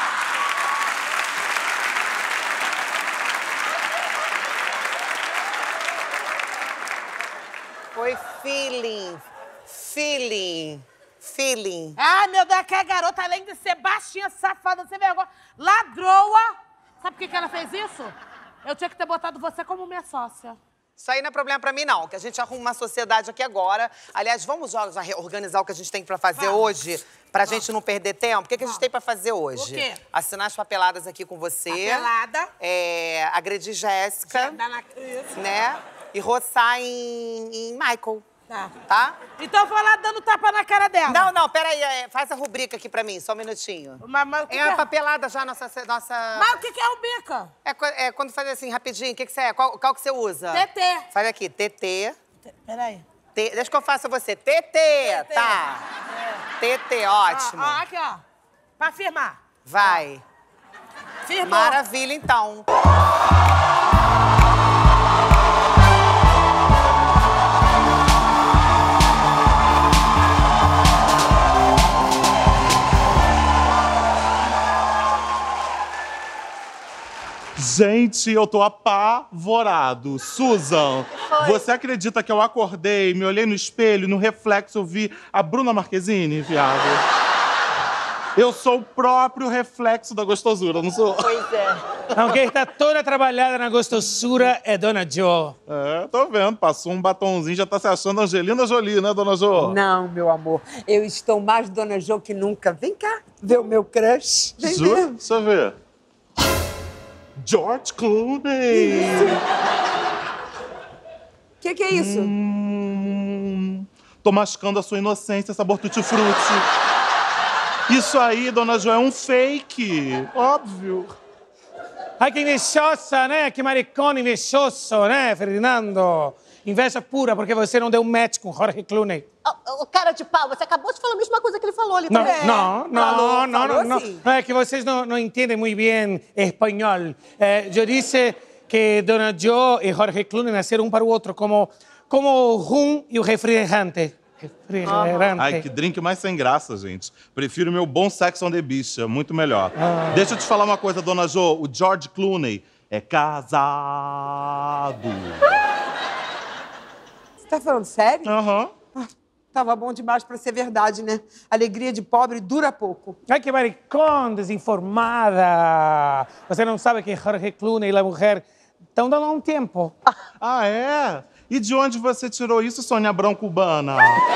Foi feeling, feeling, feeling. Ai, meu Deus, que a garota, além de ser baixinha, safada, sem vergonha, ladroa. Sabe por que que ela fez isso? Eu tinha que ter botado você como minha sócia. Isso aí não é problema pra mim, não. Que a gente arruma uma sociedade aqui agora. Aliás, vamos já já organizar o que a gente tem pra fazer Vamos. hoje, pra gente não perder tempo. O que, que a gente tem pra fazer hoje? O quê? Assinar as papeladas aqui com você. Papelada. É, agredir Jéssica, Dá na... Isso. né? E roçar em, em Michael. Tá. Tá? Então eu vou lá dando tapa na cara dela. Não, não, peraí. é, Faz a rubrica aqui pra mim, só um minutinho. Mas, mas o que É que a papelada já, nossa... nossa... Mas o que que é rubrica? É, co- é quando faz assim, rapidinho, o que, que você é? Qual, qual que você usa? T T. Faz aqui, T T. Peraí. T- Deixa que eu faça você. T T, tá. T T, ótimo. Ó, ó, aqui, ó. Pra firmar. Vai. Firmou. Maravilha, então. Gente, eu tô apavorado. Susan, você acredita que eu acordei, me olhei no espelho, no reflexo eu vi a Bruna Marquezine, viado? Eu sou o próprio reflexo da gostosura, não sou? Pois é. Não, quem está toda trabalhada na gostosura é Dona Jo. É, tô vendo. Passou um batonzinho, já tá se achando Angelina Jolie, né, Dona Jo? Não, meu amor. Eu estou mais Dona Jo que nunca. Vem cá, ver o meu crush. Vem Jura? ver. Deixa eu ver. George Clooney. O que, que é isso? Hum, tô mascando a sua inocência, sabor tutti-frutti. Isso aí, Dona Jo, é um fake. Óbvio. Ai, que invejosa, né? Que maricone invejoso, né, Ferdinando? Inveja pura, porque você não deu match com Jorge Clooney. O, o cara de pau, você acabou de falar a mesma coisa que ele falou ali Não, também. não, não, Falou, não, falou não, sim. não. É que vocês não, não entendem muito bem espanhol. Eh, eu disse que Dona Jo e Jorge Clooney nasceram um para o outro, como, como o rum e o refrigerante. Refrigerante. Ai, que drink mais sem graça, gente. Prefiro meu bom Sex on the Beach, é muito melhor. Ah. Deixa eu te falar uma coisa, Dona Jo. O George Clooney é casado. Você tá falando sério? Aham. Ah, tava bom demais pra ser verdade, né? Alegria de pobre dura pouco. Ai, que maricón, desinformada. Você não sabe que Jorge Clooney e a mulher estão dando um tempo. Ah, é? E de onde você tirou isso, Sônia Abrão cubana?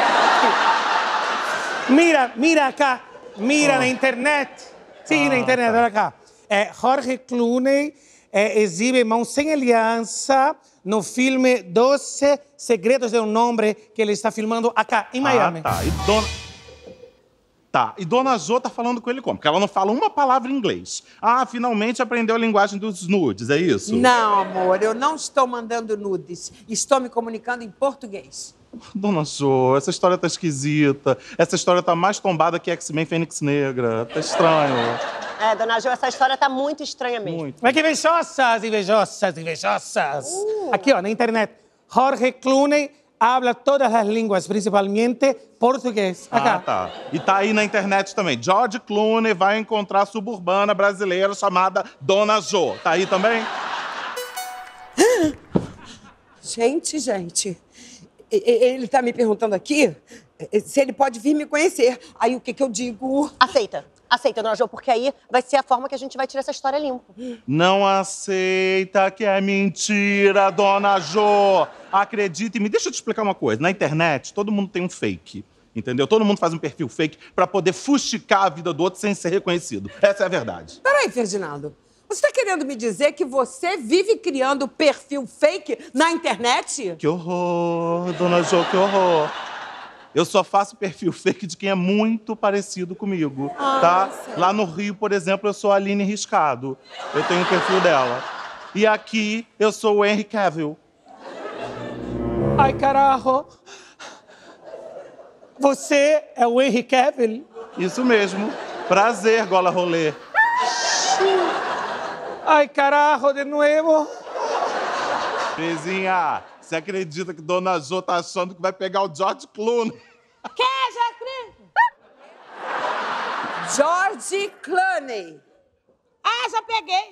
Mira, mira acá. Mira na internet. Sim, na Ah, internet, tá. olha cá. É, Jorge Clooney é, exibe Mãos Sem Aliança no filme doze Segredos de um Homem que ele está filmando acá, em Miami. Ah, tá. E Dona... Tá. E Dona Jo tá falando com ele como? Porque ela não fala uma palavra em inglês. Ah, finalmente aprendeu a linguagem dos nudes, é isso? Não, amor, eu não estou mandando nudes. Estou me comunicando em português. Dona Jo, essa história tá esquisita. Essa história tá mais tombada que X-Men Fênix Negra. Tá estranho. É, Dona Jo, essa história tá muito estranha mesmo. Muito. Mas que invejosas, invejosas, invejosas. Aqui, ó, na internet. Jorge Clooney habla todas as línguas, principalmente português. Acá. Ah, tá. E tá aí na internet também. George Clooney vai encontrar a suburbana brasileira chamada Dona Jo. Tá aí também? Gente, gente, e- e- ele tá me perguntando aqui se ele pode vir me conhecer. Aí o que que eu digo? Aceita. Aceita, Dona Jo, porque aí vai ser a forma que a gente vai tirar essa história limpa. Não aceita que é mentira, Dona Jo. Acredite em mim. Deixa eu te explicar uma coisa. Na internet, todo mundo tem um fake. Entendeu? Todo mundo faz um perfil fake pra poder fustigar a vida do outro sem ser reconhecido. Essa é a verdade. Peraí, Ferdinando. Você tá querendo me dizer que você vive criando perfil fake na internet? Que horror, Dona Jo, que horror. Eu só faço perfil fake de quem é muito parecido comigo, tá? Lá no Rio, por exemplo, eu sou a Aline Riscado. Eu tenho o perfil dela. E aqui, eu sou o Henry Cavill. Ai, carajo. Você é o Henry Cavill? Isso mesmo. Prazer, gola rolê. Ai, carajo, de novo. Bezinha, você acredita que Dona Jo tá achando que vai pegar o George Clooney? Quem, Jacqueline? George Clooney. Ah, já peguei.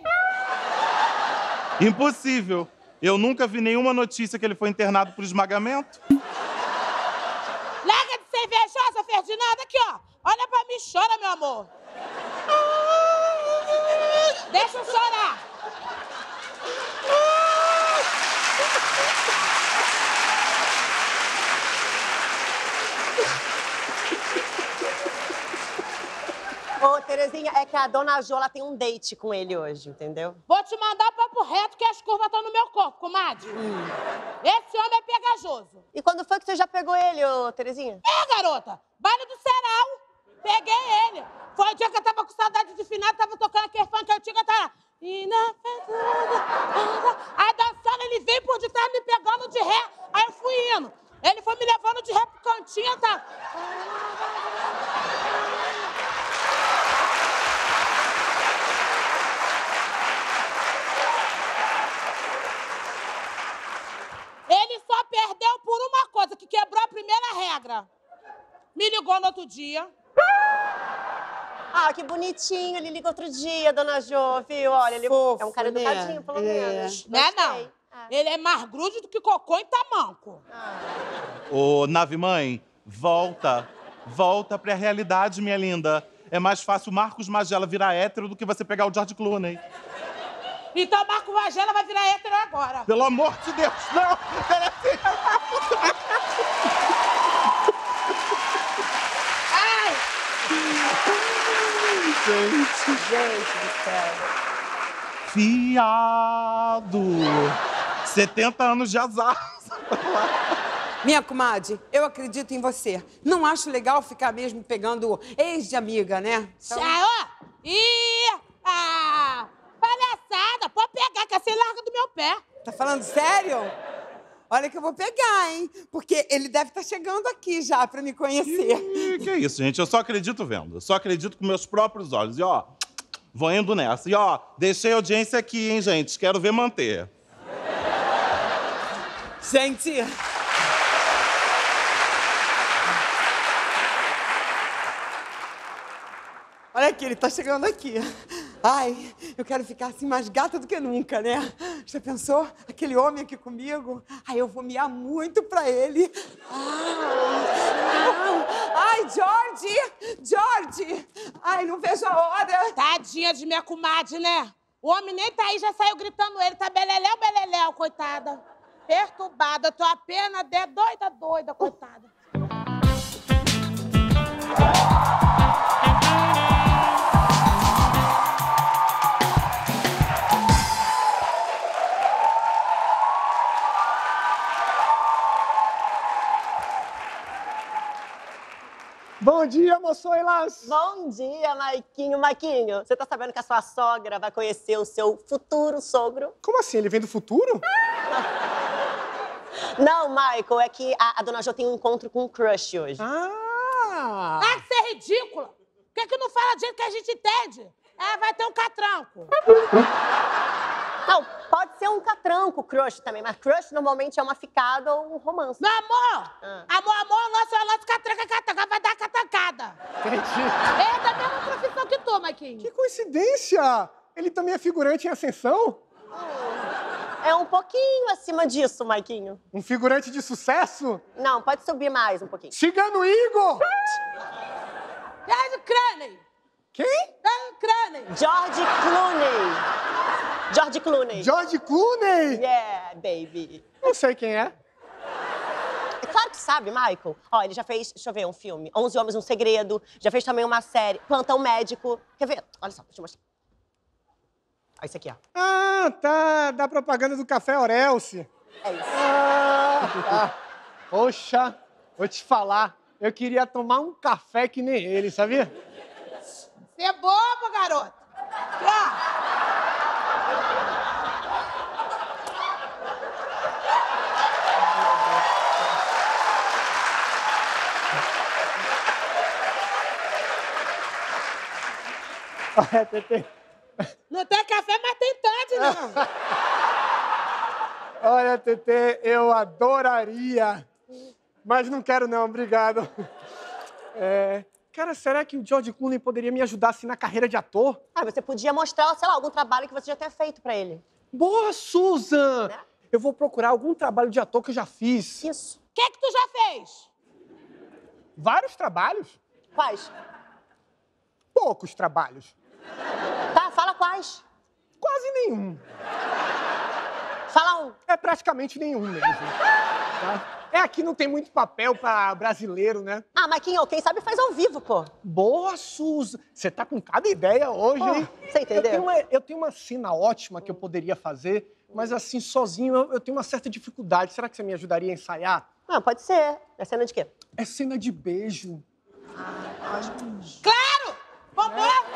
Impossível. Eu nunca vi nenhuma notícia que ele foi internado por esmagamento. Larga de ser invejosa, Ferdinanda. Aqui, ó. Olha pra mim, chora, meu amor. Deixa eu chorar. Ô, Terezinha. Terezinha, é que a dona Jo, ela tem um date com ele hoje, entendeu? Vou te mandar papo reto que as curvas estão no meu corpo, comadre. Hum. Esse homem é pegajoso. E quando foi que você já pegou ele, ô Terezinha? É, garota. Baile do Serão. Peguei ele. Foi o dia que eu tava com saudade de final, tava tocando aquele funk antigo, eu tava... Aí dançando, ele veio por detrás me pegando de ré. Aí eu fui indo. Ele foi me levando de ré pro cantinho, tá? Ele só perdeu por uma coisa, que quebrou a primeira regra. Me ligou no outro dia. Ah, que bonitinho. Ele liga outro dia, dona Jo, viu? Olha, ele Fofo, é um cara né? educadinho, pelo É. menos. Não é, não. Gostei. Ah. Ele é mais grude do que cocô em tamanco. Ô, nave mãe, volta. Volta pra realidade, minha linda. É mais fácil o Marcos Magela virar hétero do que você pegar o George Clooney. Então Marco Magela vai virar hétero agora. Pelo amor de Deus, não! Ai! Gente, Gente do céu. fiado. setenta anos de azar. Minha comadre, eu acredito em você. Não acho legal ficar mesmo pegando ex de amiga, né? Então... Tchau! Ih! Ah! Palhaçada! Pode pegar, que você larga do meu pé. Tá falando sério? Olha que eu vou pegar, hein? Porque ele deve estar chegando aqui já pra me conhecer. Ih, que isso, gente? Eu só acredito vendo. Eu só acredito com meus próprios olhos. E, ó, vou indo nessa. E, ó, deixei a audiência aqui, hein, gente? Quero ver manter. Gente... Olha aqui, ele tá chegando aqui. Ai, eu quero ficar assim mais gata do que nunca, né? Já pensou? Aquele homem aqui comigo? Ai, eu vou miar muito pra ele. Ah, ai, George! George! Ai, não vejo a hora. Tadinha de minha comadre, né? O homem nem tá aí, já saiu gritando ele. Tá beleléu, beleléu, coitada. Perturbada, eu tô apenas de doida, doida, coitada. Bom dia, moçoilas! Bom dia, Maiquinho. Maiquinho, você tá sabendo que a sua sogra vai conhecer o seu futuro sogro? Como assim? Ele vem do futuro? Não, Michael, é que a, a dona Jo tem um encontro com um crush hoje. Ah! Ah, que você é ridícula! Por que que não fala do jeito que a gente entende? É, vai ter um catranco. Não, pode ser um catranco, crush também, mas crush normalmente é uma ficada ou um romance. Meu amor! Ah. Amor, amor, nosso é nosso catranca, catranca, vai dar catancada. Entendi. É da mesma profissão que tu, Maiquinho. Que coincidência! Ele também é figurante em Ascensão? É um pouquinho acima disso, Maiquinho. Um figurante de sucesso? Não, pode subir mais um pouquinho. Cigano Igor! George Clooney. Quem? George Clooney. George Clooney. George Clooney. George Clooney? Yeah, baby. Não sei quem é. É claro que sabe, Michael. Ó, ele já fez, deixa eu ver, um filme. onze Homens, um Segredo. Já fez também uma série, Plantão Médico. Quer ver? Olha só, deixa eu mostrar. Olha isso aqui, ó. Ah, tá. Da propaganda do Café Orelce. É isso. Ah, tá. Poxa, vou te falar. Eu queria tomar um café que nem ele, sabia? Você é bobo, garoto. Ah. Olha, Tetê. Não tem café, mas tem tarde, não. Olha, Tetê, eu adoraria. Mas não quero não, obrigado. É... Cara, será que o George Clooney poderia me ajudar assim na carreira de ator? Ah, você podia mostrar, sei lá, algum trabalho que você já tenha feito pra ele. Boa, Susan! Né? Eu vou procurar algum trabalho de ator que eu já fiz. Isso. O que que tu já fez? Vários trabalhos? Quais? Poucos trabalhos. Tá, fala quais. Quase nenhum. Fala um. É praticamente nenhum mesmo. Tá? É, aqui não tem muito papel pra brasileiro, né? Ah, Marquinhos, quem sabe faz ao vivo, pô. Boa, Suzy. Você tá com cada ideia hoje, Oh, hein? você entendeu? Eu tenho, uma, eu tenho uma cena ótima que eu poderia fazer, mas assim, sozinho eu, eu tenho uma certa dificuldade. Será que você me ajudaria a ensaiar? Não, pode ser. É cena de quê? É cena de beijo. Claro! Vambora!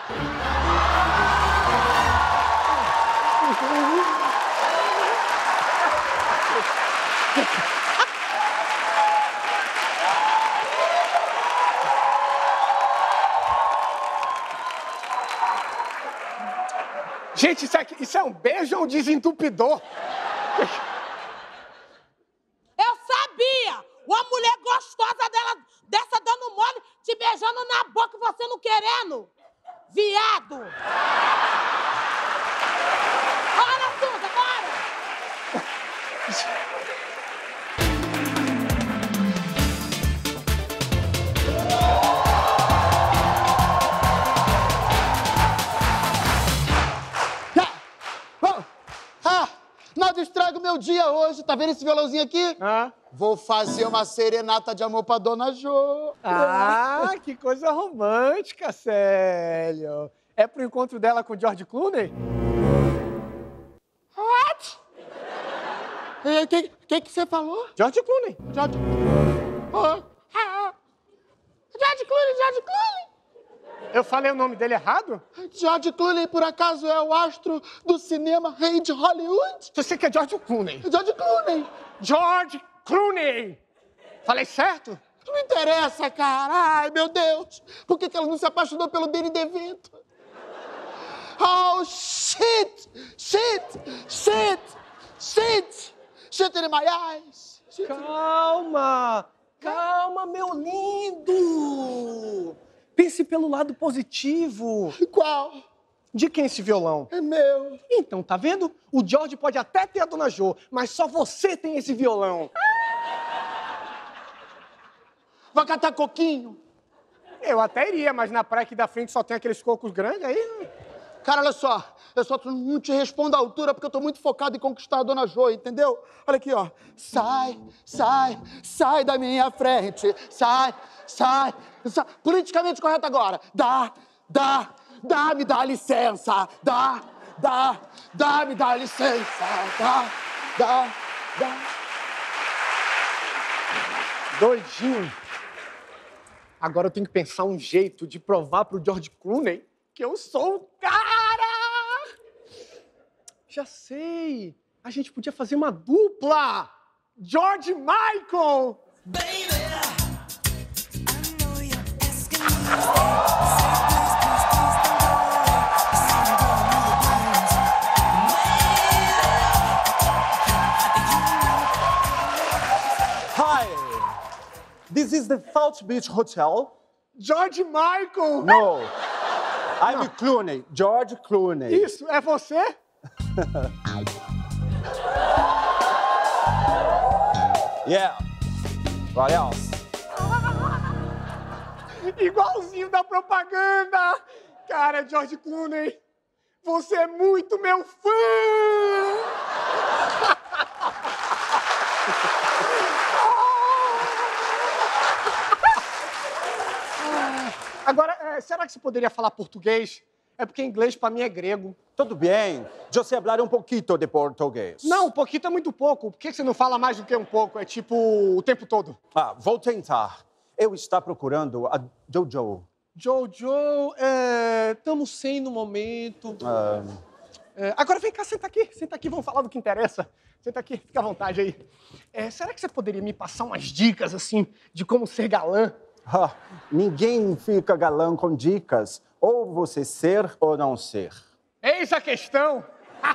Gente, isso, aqui, isso é um beijo ou um desentupidor? Eu sabia! Uma mulher gostosa dela, dessa dando mole, te beijando na boca e você não querendo! Viado! Bora, Suza, bora! Ah, nada estraga o meu dia hoje. Tá vendo esse violãozinho aqui? Ah. Vou fazer uma serenata de amor pra Dona Jo. Ah, que coisa romântica, Célio. É pro encontro dela com o George Clooney? What? O que, que que você falou? George Clooney. George... Oh. Ah. George Clooney, George Clooney. Eu falei o nome dele errado? George Clooney, por acaso, é o astro do cinema rei de Hollywood? Você que é George Clooney. George Clooney. George Clooney. Falei certo? Não interessa, cara. Ai, meu Deus. Por que, que ela não se apaixonou pelo Danny DeVito? Oh, shit! Shit! Shit! Shit! Shit in my eyes. Shit. Calma! Calma, meu lindo! Pense pelo lado positivo. Qual? De quem esse violão? É meu. Então, tá vendo? O George pode até ter a Dona Jo, mas só você tem esse violão. Vai catar coquinho? Eu até iria, mas na praia aqui da frente só tem aqueles cocos grandes aí. Cara, olha só. Eu só não te respondo à altura porque eu tô muito focado em conquistar a Dona Jo, entendeu? Olha aqui, ó. Sai, sai, sai da minha frente. Sai, sai, sai. Politicamente correto agora. Dá, dá, dá, me dá licença. Dá, dá, dá, me dá licença. Dá, dá, dá. Doidinho. Agora eu tenho que pensar um jeito de provar pro George Clooney que eu sou o cara! Já sei! A gente podia fazer uma dupla! George Michael! Hi, this is the South Beach Hotel. George Michael! No, I'm Clooney, George Clooney. Isso, é você? Yeah, what else? Igualzinho da propaganda! Cara, George Clooney, você é muito meu fã! Agora, é, será que você poderia falar português? É porque inglês pra mim é grego. Tudo bem, eu sei falar um pouquinho de português. Não, um pouquinho é muito pouco. Por que você não fala mais do que um pouco? É tipo o tempo todo. Ah, vou tentar. Eu estou procurando a Jojo. Jojo, estamos é, sem no momento. Ah, É, agora vem cá, senta aqui. Senta aqui, vamos falar do que interessa. Senta aqui, fica à vontade aí. É, será que você poderia me passar umas dicas, assim, de como ser galã? ah, ninguém fica galã com dicas. Ou você ser ou não ser. Eis a questão.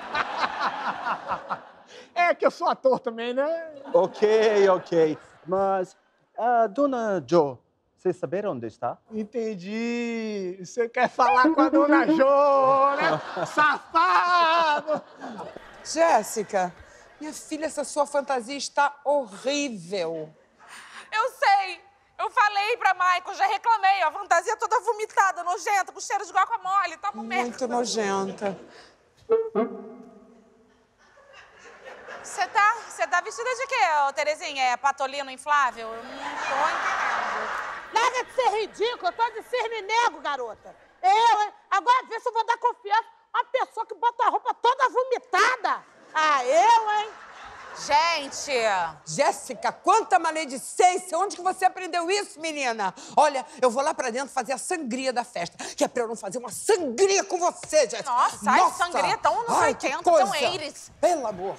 É que eu sou ator também, né? Ok, ok. Mas, a dona Jo, você sabe onde está? Entendi. Você quer falar com a dona Jo, né? Safado! Jéssica, minha filha, essa sua fantasia está horrível. Eu sei. Eu falei pra Michael, já reclamei. A fantasia toda vomitada, nojenta, com cheiro de guacamole. Tá uma merda. Muito nojenta. Você tá, você tá vestida de quê, ô, Terezinha? É patolino inflável? Eu não tô entendendo. Larga de ser ridículo, eu tô de cisne negro, garota. Eu, hein? Agora vê se eu vou dar confiança a uma pessoa que bota a roupa toda vomitada. Ah, eu, hein? Gente! Jéssica, quanta maledicência! Onde que você aprendeu isso, menina? Olha, eu vou lá pra dentro fazer a sangria da festa, que é pra eu não fazer uma sangria com você, Jéssica. Nossa, ai, sangria tão nos Ai, que oitenta, tão coisa. oitenta. Pelo amor.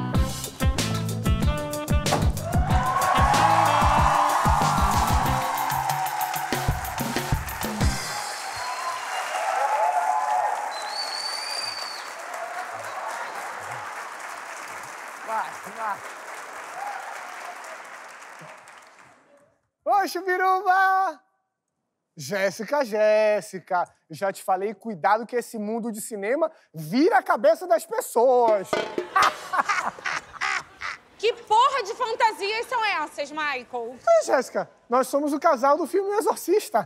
Vai, vai. Oi, Chubiruba! Jéssica, Jéssica, eu já te falei, cuidado que esse mundo de cinema vira a cabeça das pessoas. Que porra de fantasias são essas, Michael? É, Jéssica, nós somos o casal do filme O Exorcista.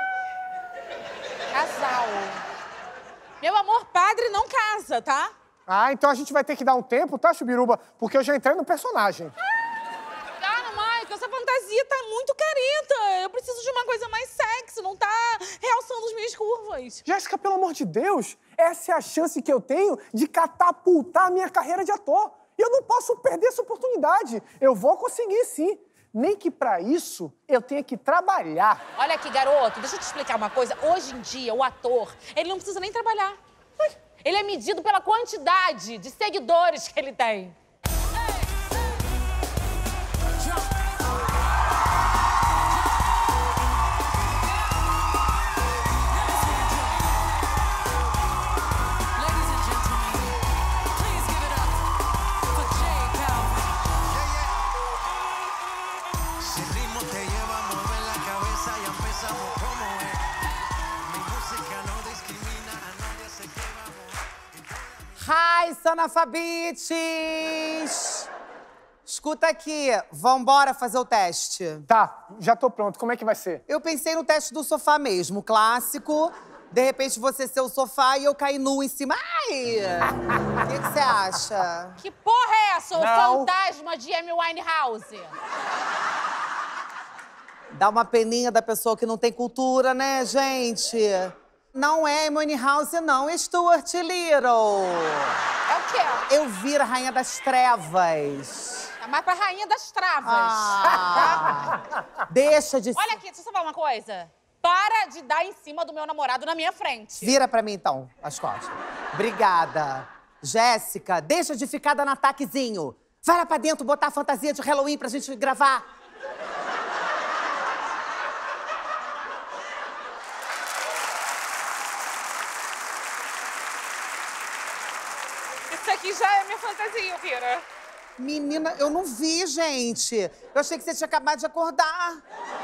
Casal. Meu amor, padre não casa, tá? Ah, então a gente vai ter que dar um tempo, tá, Chubiruba? Porque eu já entrei no personagem. Cara, Michael, essa fantasia tá muito careta. Eu preciso de uma coisa mais sexy, não tá realçando as minhas curvas. Jéssica, pelo amor de Deus, essa é a chance que eu tenho de catapultar a minha carreira de ator. E eu não posso perder essa oportunidade. Eu vou conseguir, sim. Nem que pra isso eu tenha que trabalhar. Olha aqui, garoto, deixa eu te explicar uma coisa. Hoje em dia, o ator, ele não precisa nem trabalhar. Ele é medido pela quantidade de seguidores que ele tem. Hi, Sanafabites! Escuta aqui, vambora fazer o teste. Tá, já tô pronto. Como é que vai ser? Eu pensei no teste do sofá mesmo, clássico. De repente você ser o sofá e eu cair nu em cima. Ai! O que você acha? Que porra é essa? O Não. fantasma de Amy Winehouse? Dá uma peninha da pessoa que não tem cultura, né, gente? Não é Amy Winehouse, não. É Stuart Little. É o quê? Eu viro a Rainha das Trevas. É mais pra Rainha das Travas. Ah. Deixa de... Olha aqui, deixa eu só falar uma coisa. Para de dar em cima do meu namorado na minha frente. Vira pra mim, então, as costas. Obrigada. Jéssica, deixa de ficar dando ataquezinho. Vai lá pra dentro botar a fantasia de Halloween pra gente gravar. Isso aqui já é minha fantasia, Vira. Menina, eu não vi, gente. Eu achei que você tinha acabado de acordar.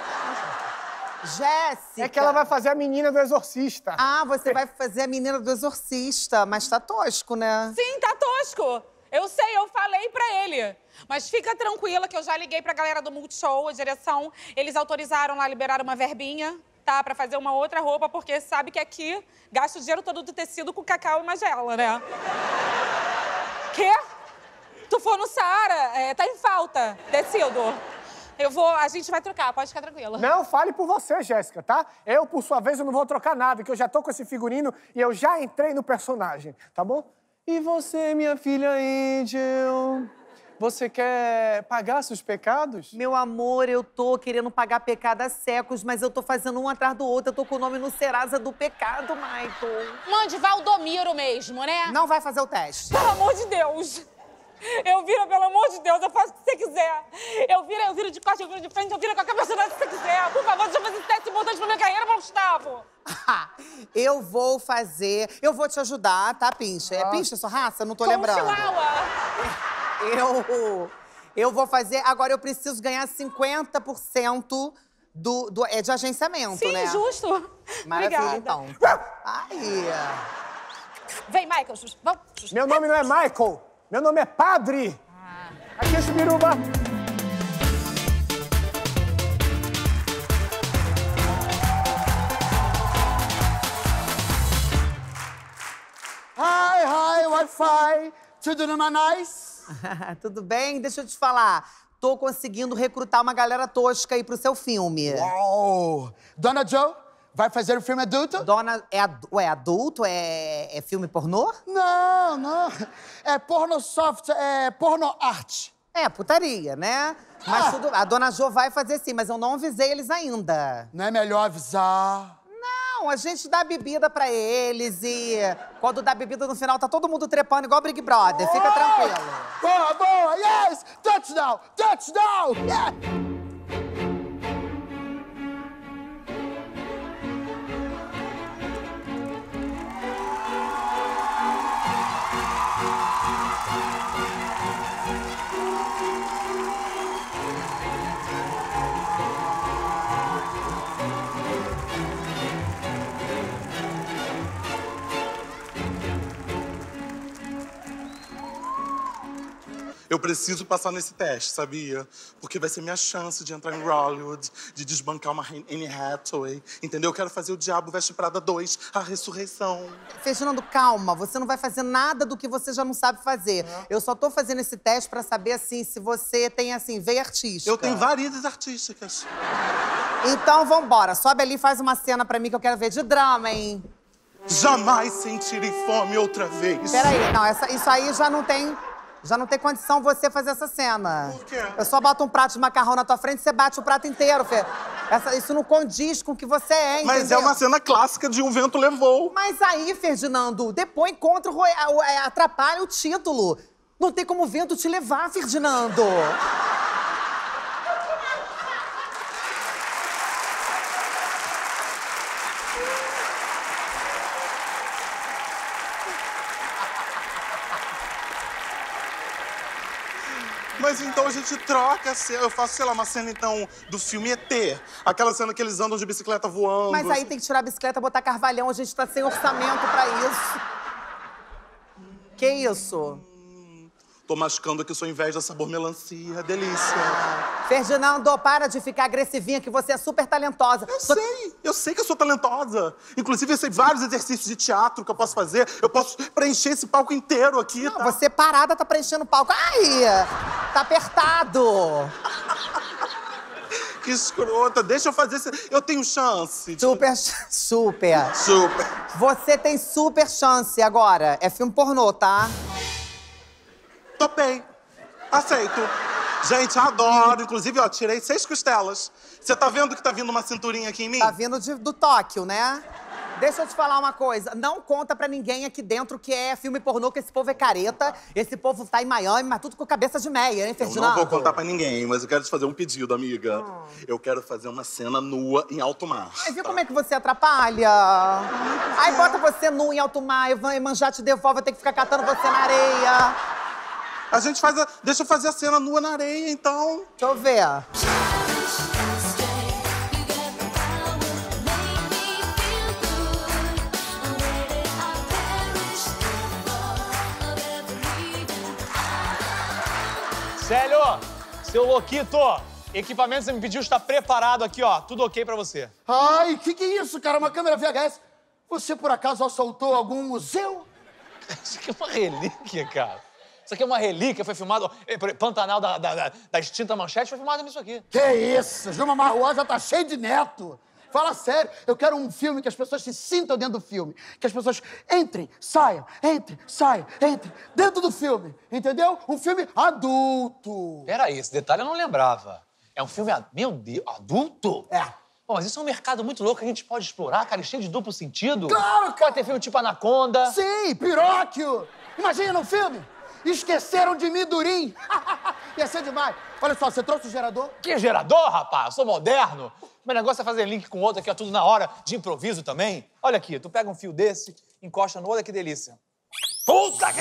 Jéssica. É que ela vai fazer a menina do Exorcista. Ah, você vai fazer a menina do Exorcista. Mas tá tosco, né? Sim, tá tosco. Eu sei, eu falei pra ele. Mas fica tranquila que eu já liguei pra galera do Multishow, a direção. Eles autorizaram lá, liberaram uma verbinha, tá? Pra fazer uma outra roupa, porque sabe que aqui gasta o dinheiro todo do tecido com cacau e magela, né? Quê? Tu for no Saara, é, tá em falta tecido. Eu vou, a gente vai trocar, pode ficar tranquila. Não, fale por você, Jéssica, tá? Eu, por sua vez, eu não vou trocar nada, que eu já tô com esse figurino e eu já entrei no personagem, tá bom? E você, minha filha Angel, você quer pagar seus pecados? Meu amor, eu tô querendo pagar pecado há séculos, mas eu tô fazendo um atrás do outro. Eu tô com o nome no Serasa do pecado, Michael. Mande Valdomiro mesmo, né? Não vai fazer o teste. Pelo amor de Deus. Eu viro, pelo amor de Deus, eu faço o que você quiser. Eu viro, eu viro de costas, eu viro de frente, eu viro com a cabeça que você quiser. Por favor, deixa eu fazer teste importante pra minha carreira, meu Gustavo. Eu vou fazer... Eu vou te ajudar, tá, Pincha? É Pincha sua raça? Não tô Com lembrando. chihuahua. Eu... Eu vou fazer... Agora, eu preciso ganhar cinquenta por cento do, do... É de agenciamento, Sim, né? justo. Maravilha, Obrigada. então. Ai... Vem, Michael. Vamos. Meu nome não é Michael. Meu nome é Padre. Ah. Aqui é Chubiruba. Hi, hi, Wi-Fi. Tudo numa nice? Tudo bem? Deixa eu te falar. Tô conseguindo recrutar uma galera tosca aí pro seu filme. Uau! Dona Jo, vai fazer o filme adulto? Dona... É, ad... Ué, adulto? É... é filme pornô? Não, não. É porno soft, é porno arte. É, putaria, né? Mas Ah. tudo... a Dona Jo vai fazer sim, mas eu não avisei eles ainda. Não é melhor avisar? Não, a gente dá bebida pra eles e quando dá bebida no final tá todo mundo trepando igual Big Brother. Fica tranquilo. Boa, boa, yes! Touchdown, touchdown, yeah! Eu preciso passar nesse teste, sabia? Porque vai ser minha chance de entrar em Hollywood, de desbancar uma Anne Hathaway, entendeu? Eu quero fazer o Diabo Veste Prada dois, a ressurreição. Ferdinando, calma. Você não vai fazer nada do que você já não sabe fazer. Eu só tô fazendo esse teste pra saber, assim, se você tem, assim, veia artística. Eu tenho varizes artísticas. Então, vambora. Sobe ali e faz uma cena pra mim que eu quero ver de drama, hein? Jamais sentirei fome outra vez. Peraí, não, essa, isso aí já não tem... Já não tem condição você fazer essa cena. Por quê? Eu só boto um prato de macarrão na tua frente e você bate o prato inteiro, Fê. Essa, isso não condiz com o que você é, entendeu? Mas é uma cena clássica de Um Vento Levou. Mas aí, Ferdinando, depois contra o... é, atrapalha o título. Não tem como o vento te levar, Ferdinando. Mas então a gente troca a cena. Eu faço, sei lá, uma cena, então, do filme E T. Aquela cena que eles andam de bicicleta voando. Mas aí tem que tirar a bicicleta, botar carvalhão. A gente tá sem orçamento pra isso. Que isso? Tô mascando aqui sua inveja, sabor melancia. Delícia. Ferdinando, para de ficar agressivinha, que você é super talentosa. Eu sei, eu sei que eu sou talentosa. Inclusive, eu sei vários exercícios de teatro que eu posso fazer. Eu posso preencher esse palco inteiro aqui, Não, tá? você parada tá preenchendo o palco. Ai, tá apertado. Que escrota. Deixa eu fazer esse... Eu tenho chance. Super, super. Super. Você tem super chance agora. É filme pornô, tá? Topei. Aceito. Gente, adoro. Inclusive, ó, tirei seis costelas. Você tá vendo que tá vindo uma cinturinha aqui em mim? Tá vindo de- do Tóquio, né? Deixa eu te falar uma coisa. Não conta pra ninguém aqui dentro que é filme pornô, que esse povo é careta. Esse povo tá em Miami, mas tudo com cabeça de meia, hein, Eu Ferdinando? não vou contar pra ninguém, mas eu quero te fazer um pedido, amiga. Eu quero fazer uma cena nua em alto mar. Mas viu como é que você atrapalha? Aí bota você nu em alto mar, e Manjá te devolve, eu tenho que ficar catando você na areia. A gente faz a... Deixa eu fazer a cena nua na areia, então. Deixa eu ver. Célio, seu Loquito, equipamento que você me pediu está preparado aqui, ó. Tudo ok pra você. Ai, que que é isso, cara? Uma câmera V H S? Você, por acaso, assaltou algum museu? Isso aqui é uma relíquia, cara. Isso aqui é uma relíquia, foi filmado... eh, por- Pantanal da, da, da, da extinta Manchete foi filmado nisso aqui. Que isso? Gilma Marruá já tá cheio de neto. Fala sério, eu quero um filme que as pessoas se sintam dentro do filme. Que as pessoas entrem, saiam, entrem, saiam, entrem. Dentro do filme, entendeu? Um filme adulto. Peraí, esse detalhe eu não lembrava. É um filme... ad- Meu Deus, adulto? É. Pô, mas isso é um mercado muito louco que a gente pode explorar, cara, e cheio de duplo sentido. Claro, Pode ter filme tipo Anaconda. Sim, Pinóquio. Imagina um filme. Esqueceram de mim, Durim. Ia ser demais. Olha só, você trouxe o gerador? Que gerador, rapaz? Eu sou moderno. Meu negócio é fazer link com outro aqui, ó, tudo na hora, de improviso também. Olha aqui, tu pega um fio desse, encosta no... Olha que delícia. Puta que...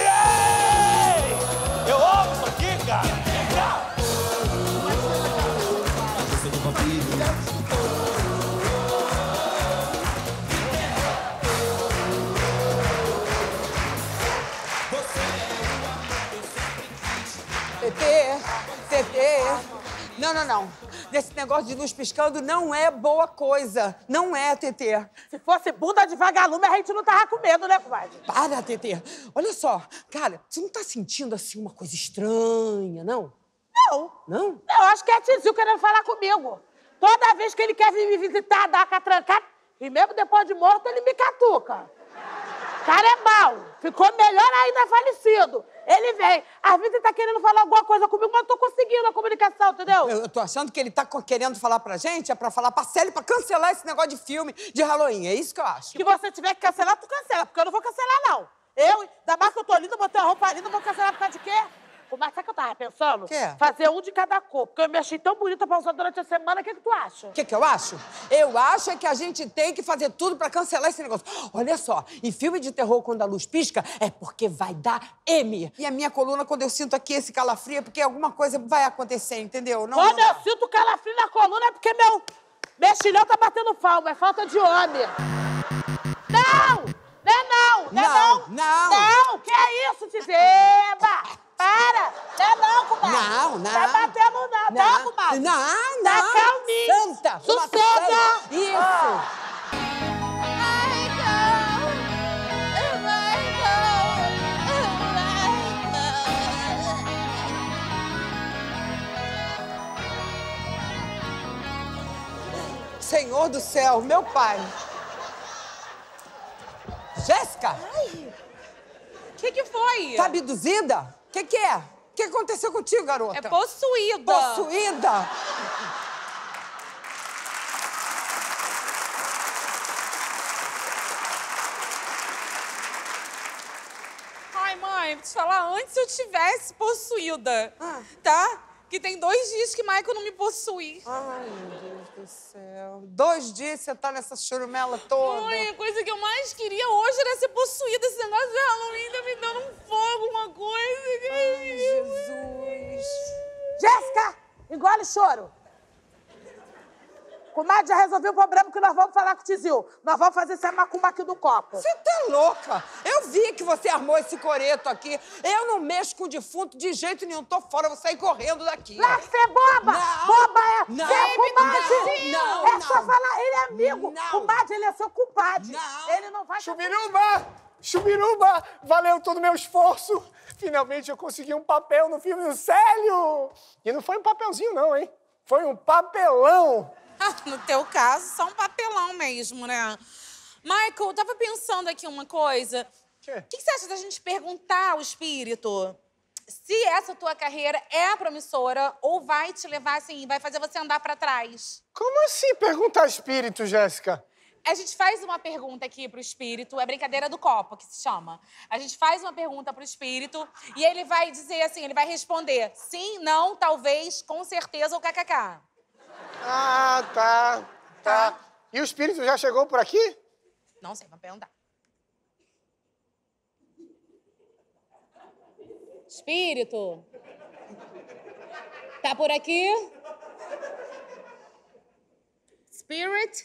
Eu amo isso aqui, cara. Vem cá. Tetê, Tetê. Não, não, não. desse negócio de luz piscando não é boa coisa. Não é, Tetê. Se fosse bunda de vagalume, a gente não tava com medo, né, comadre? Para, Tetê. Olha só, cara, você não tá sentindo, assim, uma coisa estranha, não? Não. Não? Eu acho que é Tizil querendo falar comigo. Toda vez que ele quer vir me visitar, dar uma catrancada, e mesmo depois de morto, ele me catuca. Cara é mau. Ficou melhor ainda falecido. Ele vem. Às vezes ele tá querendo falar alguma coisa comigo, mas eu tô conseguindo a comunicação, entendeu? Eu, eu tô achando que ele tá co- querendo falar pra gente, é pra falar pra Célia pra cancelar esse negócio de filme de Halloween. É isso que eu acho. Que você tiver que cancelar, tu cancela, porque eu não vou cancelar, não. Eu, ainda mais que eu tô linda, botei uma roupa linda, vou cancelar por causa de quê? Mas sabe o que eu tava pensando? Quê? Fazer um de cada cor, porque eu me achei tão bonita pra usar durante a semana, o que, que tu acha? O que, que eu acho? Eu acho é que a gente tem que fazer tudo pra cancelar esse negócio. Olha só, em filme de terror, quando a luz pisca, é porque vai dar M. E a minha coluna, quando eu sinto aqui esse calafrio, é porque alguma coisa vai acontecer, entendeu? Não, Quando não eu dá. sinto calafrio na coluna, é porque meu mexilhão tá batendo palma, é falta de homem. Não! Não é não! Não é não! Não! Não! Que é isso, Tizeba? Para! Não é não, comadre! Não, não. Tá batendo não, tá, Não, comadre? não, Tá não. calminho! Santa! Sossega! Isso! Senhor do céu, meu pai! Jéssica! O que que foi? Tá abduzida? O que que é? O que aconteceu contigo, garota? É possuída. Possuída? Ai, mãe, vou te falar, antes eu tivesse possuída, Ah. tá? Que tem dois dias que Michael não me possui. Ai, meu Deus do céu. Dois dias você tá nessa churumela toda. Mãe, a coisa que eu mais queria hoje era ser possuída. Esse negócio de Halloween tá me dando um fogo, uma coisa. Ai, Jesus. Jéssica, engole choro. Comadre, já resolveu o problema que nós vamos falar com o Tizil. Nós vamos fazer essa macumba aqui do copo. Você tá louca? Eu vi que você armou esse coreto aqui. Eu não mexo com defunto de jeito nenhum. Tô fora, vou sair correndo daqui. Lá que você é boba! Não. Boba é! Não. Você é comadre! Não, É não. só falar, ele é amigo! Não. Comadre, ele é seu compadre! Não. Ele não vai... Chubiruba! Chubiruba! Valeu todo o meu esforço! Finalmente eu consegui um papel no filme do Célio! E não foi um papelzinho não, hein? Foi um papelão! No teu caso, só um papelão mesmo, né? Michael, eu tava pensando aqui uma coisa. O Quê? que, que você acha da gente perguntar ao espírito se essa tua carreira é promissora ou vai te levar, assim, vai fazer você andar pra trás? Como assim perguntar espírito, Jéssica? A gente faz uma pergunta aqui pro espírito, é brincadeira do copo, que se chama. A gente faz uma pergunta pro espírito e ele vai dizer assim, ele vai responder sim, não, talvez, com certeza ou kkk. Ah, tá, tá. E o espírito já chegou por aqui? Não sei, vamos perguntar. Espírito, tá por aqui? Spirit?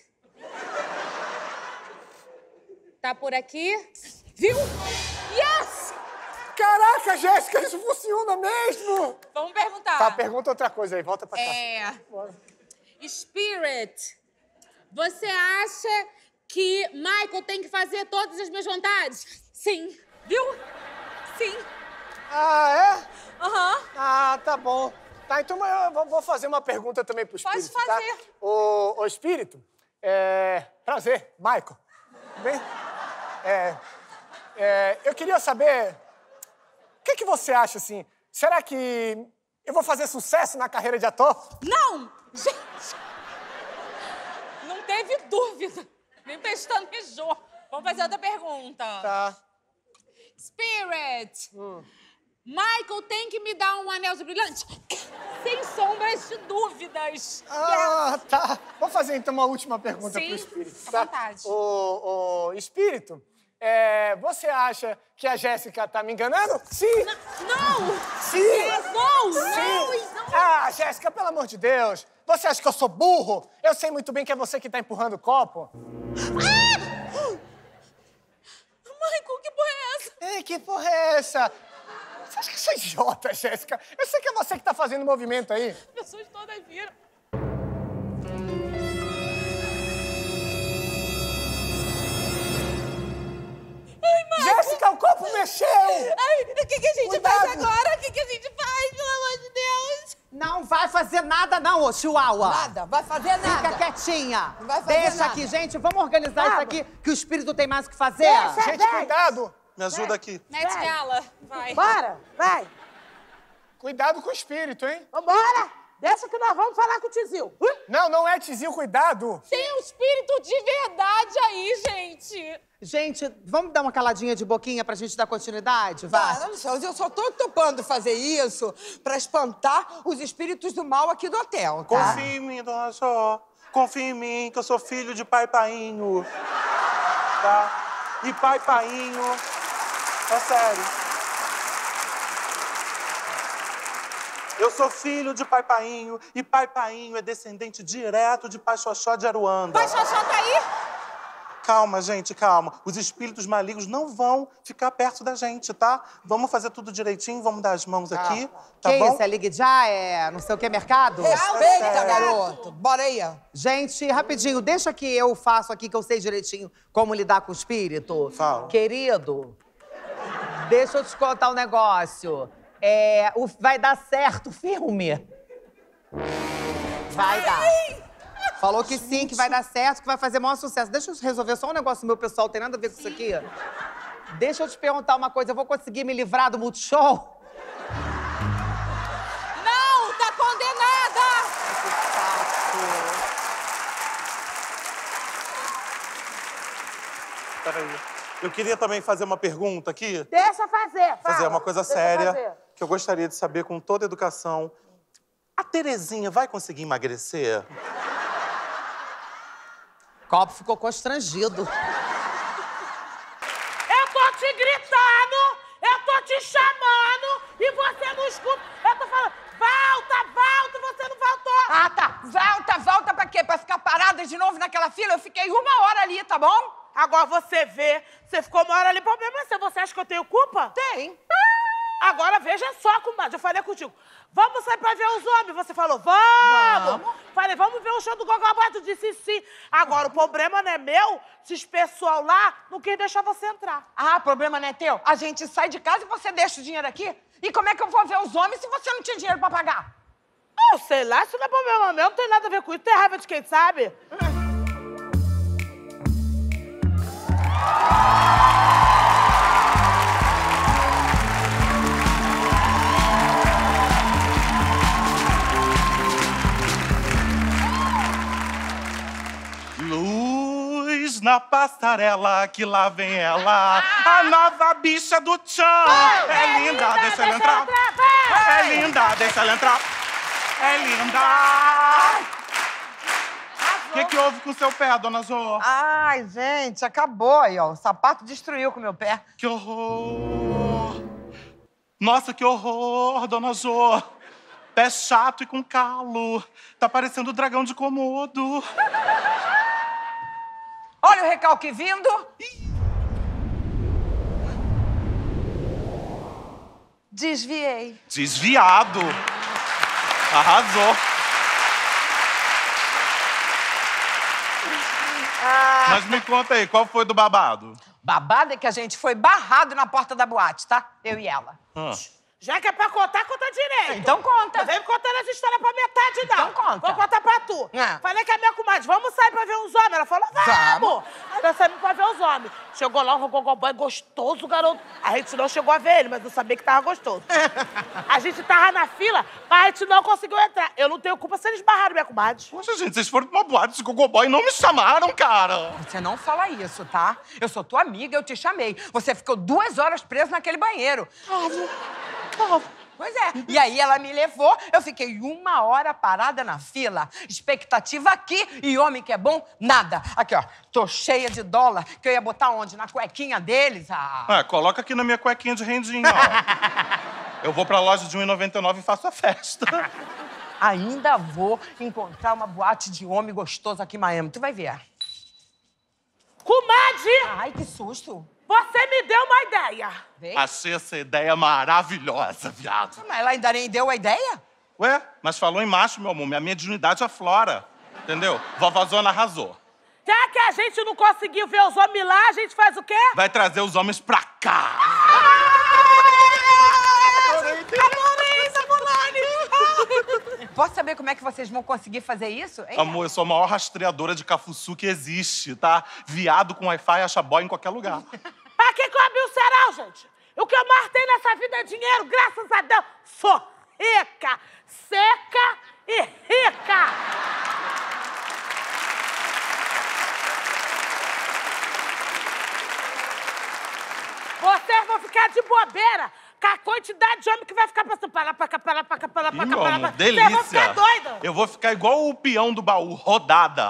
Tá por aqui? Viu? Yes! Caraca, Jéssica, isso funciona mesmo! Vamos perguntar. Tá, pergunta outra coisa aí, volta pra cá. É. Bora. Spirit, você acha que Michael tem que fazer todas as minhas vontades? Sim. Viu? Sim. Ah, é? Aham. Ah, tá bom. Tá, então eu vou- vou fazer uma pergunta também pro Pode espírito, fazer. tá? O, o espírito, é... Prazer, Michael. Tudo bem? É... é, eu queria saber... O que, que você acha, assim? Será que eu vou fazer sucesso na carreira de ator? Não! Gente! Não teve dúvida. Nem pestanejou. Vamos fazer outra pergunta. Tá. Spirit! Michael tem que me dar um anel de brilhante? Sem sombras de dúvidas. Ah, tá. Vou fazer, então, uma última pergunta Sim, pro espírito, à tá? vontade. O, o espírito, é, você acha que a Jéssica tá me enganando? Sim! Não! Sim! Yes, não! Sim! Não! Ah, Jéssica, pelo amor de Deus! Você acha que eu sou burro? Eu sei muito bem que é você que tá empurrando o copo. Ah! Michael, que porra é essa? Ei, que porra é essa? Você acha que eu sou idiota, Jéssica? Eu sei que é você que tá fazendo movimento aí. As pessoas todas viram. Nossa, o copo mexeu! Ai, o que, que a gente Cuidado. faz agora? O que, que a gente faz, pelo amor de Deus? Não vai fazer nada não, ô Chihuahua. Nada, vai fazer nada. Fica quietinha. Não vai fazer Deixa nada. aqui, gente. Vamos organizar isso aqui, que o espírito tem mais o que fazer. Gente, cuidado! Me ajuda aqui. Mete ela, vai. Bora, vai. Cuidado com o espírito, hein? Vambora. Deixa que nós vamos falar com o Tizil. Ui. Não, não é Tizil, cuidado! Tem um espírito de verdade aí, gente. Gente, vamos dar uma caladinha de boquinha pra gente dar continuidade? Vai. Ah, não sei, eu só tô topando fazer isso pra espantar os espíritos do mal aqui do hotel, tá? Confia em mim, dona Jó. Confia em mim, que eu sou filho de pai painho. Tá? E pai painho... É sério. Eu sou filho de pai painho e pai painho é descendente direto de pai Xoxó de Aruanda. Pai Xoxó tá aí? Calma, gente, calma. Os espíritos malignos não vão ficar perto da gente, tá? Vamos fazer tudo direitinho, vamos dar as mãos aqui, tá que bom? isso? É Ligue Já? É não sei o que, mercado? Respeita, garoto. Bora aí, ó. Gente, rapidinho, deixa que eu faço aqui, que eu sei direitinho como lidar com o espírito. Fala. Querido, deixa eu te contar um negócio. É, o, vai dar certo o filme. Vai dar. Falou que sim, que vai dar certo, que vai fazer maior sucesso. Deixa eu resolver só um negócio meu pessoal, tem nada a ver com isso aqui. Deixa eu te perguntar uma coisa, eu vou conseguir me livrar do Multishow? Não, tá condenada! Peraí. Eu queria também fazer uma pergunta aqui. Deixa fazer. Fazer fala. uma coisa Deixa séria, fazer. que eu gostaria de saber com toda a educação. A Terezinha vai conseguir emagrecer? O copo ficou constrangido. Eu tô te gritando, eu tô te chamando e você não escuta. Eu tô falando, volta, volta, você não voltou. Ah, tá. Volta, volta pra quê? Pra ficar parada de novo naquela fila? Eu fiquei uma hora ali, tá bom? Agora você vê, você ficou uma hora ali, problema é seu. Você acha que eu tenho culpa? Tem. Agora veja só, comadre, eu falei contigo. Vamos sair pra ver os homens. Você falou, vamos. vamos. Falei, vamos ver o show do Gogobó. Tu disse sim. Agora, o problema não é meu se os pessoal lá não quer deixar você entrar. Ah, problema não é teu? A gente sai de casa e você deixa o dinheiro aqui? E como é que eu vou ver os homens se você não tinha dinheiro pra pagar? Eu sei lá, isso não é problema meu. Não tem nada a ver com isso. Tem raiva de quem sabe? Luz na passarela, que lá vem ela, a nova bicha do tchan. É linda, deixa ela entrar. É linda, deixa ela entrar. É linda. O que, que houve com o seu pé, dona Jô? Ai, gente, acabou aí, ó. O sapato destruiu com o meu pé. Que horror! Nossa, que horror, dona Jô! Pé chato e com calo. Tá parecendo o dragão de Komodo. Olha o recalque vindo. Desviei. Desviado. Arrasou. Ah. Mas me conta aí, qual foi do babado? Babado é que a gente foi barrado na porta da boate, tá? Eu e ela. Ah. Já que é pra contar, conta direito. Então conta. Não vem me contando essa história pra metade, não. Então conta. Vou contar pra tu. É. Falei que a minha comadre, vamos sair pra ver uns homens. Ela falou, vamos. Aí nós saímos pra ver os homens. Chegou lá, um gogoboy gostoso, garoto. A gente não chegou a ver ele, mas eu sabia que tava gostoso. A gente tava na fila, mas a gente não conseguiu entrar. Eu não tenho culpa se eles barraram minha comadre. Poxa, gente, vocês foram pra uma boate de gogoboy e não me chamaram, cara. Você não fala isso, tá? Eu sou tua amiga, eu te chamei. Você ficou duas horas preso naquele banheiro. Pois é. E aí ela me levou, eu fiquei uma hora parada na fila. Expectativa aqui e homem que é bom, nada. Aqui, ó, tô cheia de dólar, que eu ia botar onde? Na cuequinha deles? Ah. Ah, coloca aqui na minha cuequinha de rendinha, ó. Eu vou pra loja de um e noventa e nove e faço a festa. Ainda vou encontrar uma boate de homem gostoso aqui em Miami. Tu vai ver. Comadre! Ai, que susto. Você me deu uma ideia. Vem. Achei essa ideia maravilhosa, viado. Mas ela ainda nem deu a ideia? Ué, mas falou em macho, meu amor. Minha mediunidade aflora. Entendeu? Vovózona arrasou. Já que a gente não conseguiu ver os homens lá, a gente faz o quê? Vai trazer os homens pra cá. Adorei, Sabulani! Posso saber como é que vocês vão conseguir fazer isso? Hein? Amor, eu sou a maior rastreadora de cafuçu que existe, tá? Viado com Wi-Fi acha boy em qualquer lugar. Pra que que eu abri o cerol, gente? O que eu mais tenho nessa vida é dinheiro, graças a Deus. Sou rica, seca e rica. Vocês vão ficar de bobeira com a quantidade de homem que vai ficar passando pra lá, pra cá, pra lá, pra cá, pra lá, pra cá, pra lá. Amor, Vocês vão delícia. ficar doida. Eu vou ficar igual o peão do baú, rodada.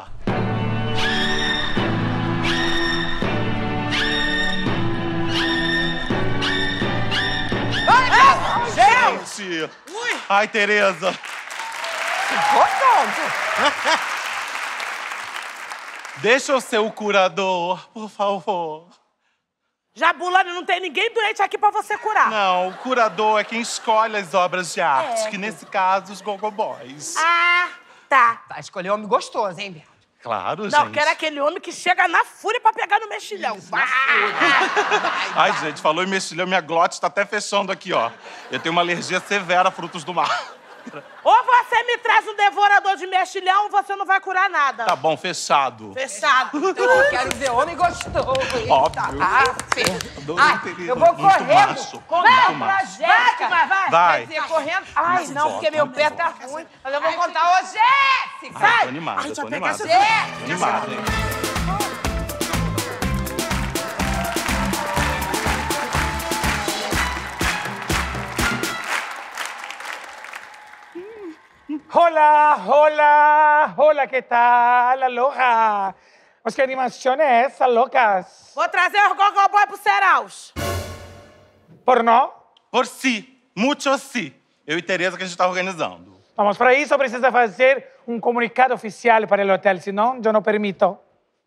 Ai, Gente! Ai, Tereza. Deixa eu ser o curador, por favor. Jabulani, não tem ninguém doente aqui pra você curar. Não, o curador é quem escolhe as obras de arte, É. que nesse caso, os Gogo Boys. Ah, tá. Vai escolher homem gostoso, hein, Beto? Claro, Não, gente. quero aquele homem que chega na fúria pra pegar no mexilhão. Ai, gente, falou em mexilhão, minha glote tá até fechando aqui, ó. Eu tenho uma alergia severa a frutos do mar. Ou você me traz um devorador de mexilhão ou você não vai curar nada. Tá bom, fechado. Fechado. Então eu quero ver homem gostoso. Eita, Óbvio. afe. Ai, Tereza. eu vou Muito correndo. macho, Correndo muito pra macho. Jéssica. Vai, vai. Vai. Quer dizer, correndo. Ai, Mas não, porque volta, meu pé tá ruim. Mas eu vou contar. Ô, Jéssica! Ai, tô animada, Ai, tô vai pegar animada. Jéssica. Tô animada, hein? Hola, hola, hola, ¿qué tal? Aloha. Mas que animação é essa, locas? Vou trazer os gogoboy pro Seraus. Pornô? Por si, muito si. Eu e Tereza que a gente tá organizando. Vamos, para isso precisa fazer um comunicado oficial para o hotel, senão eu não permito.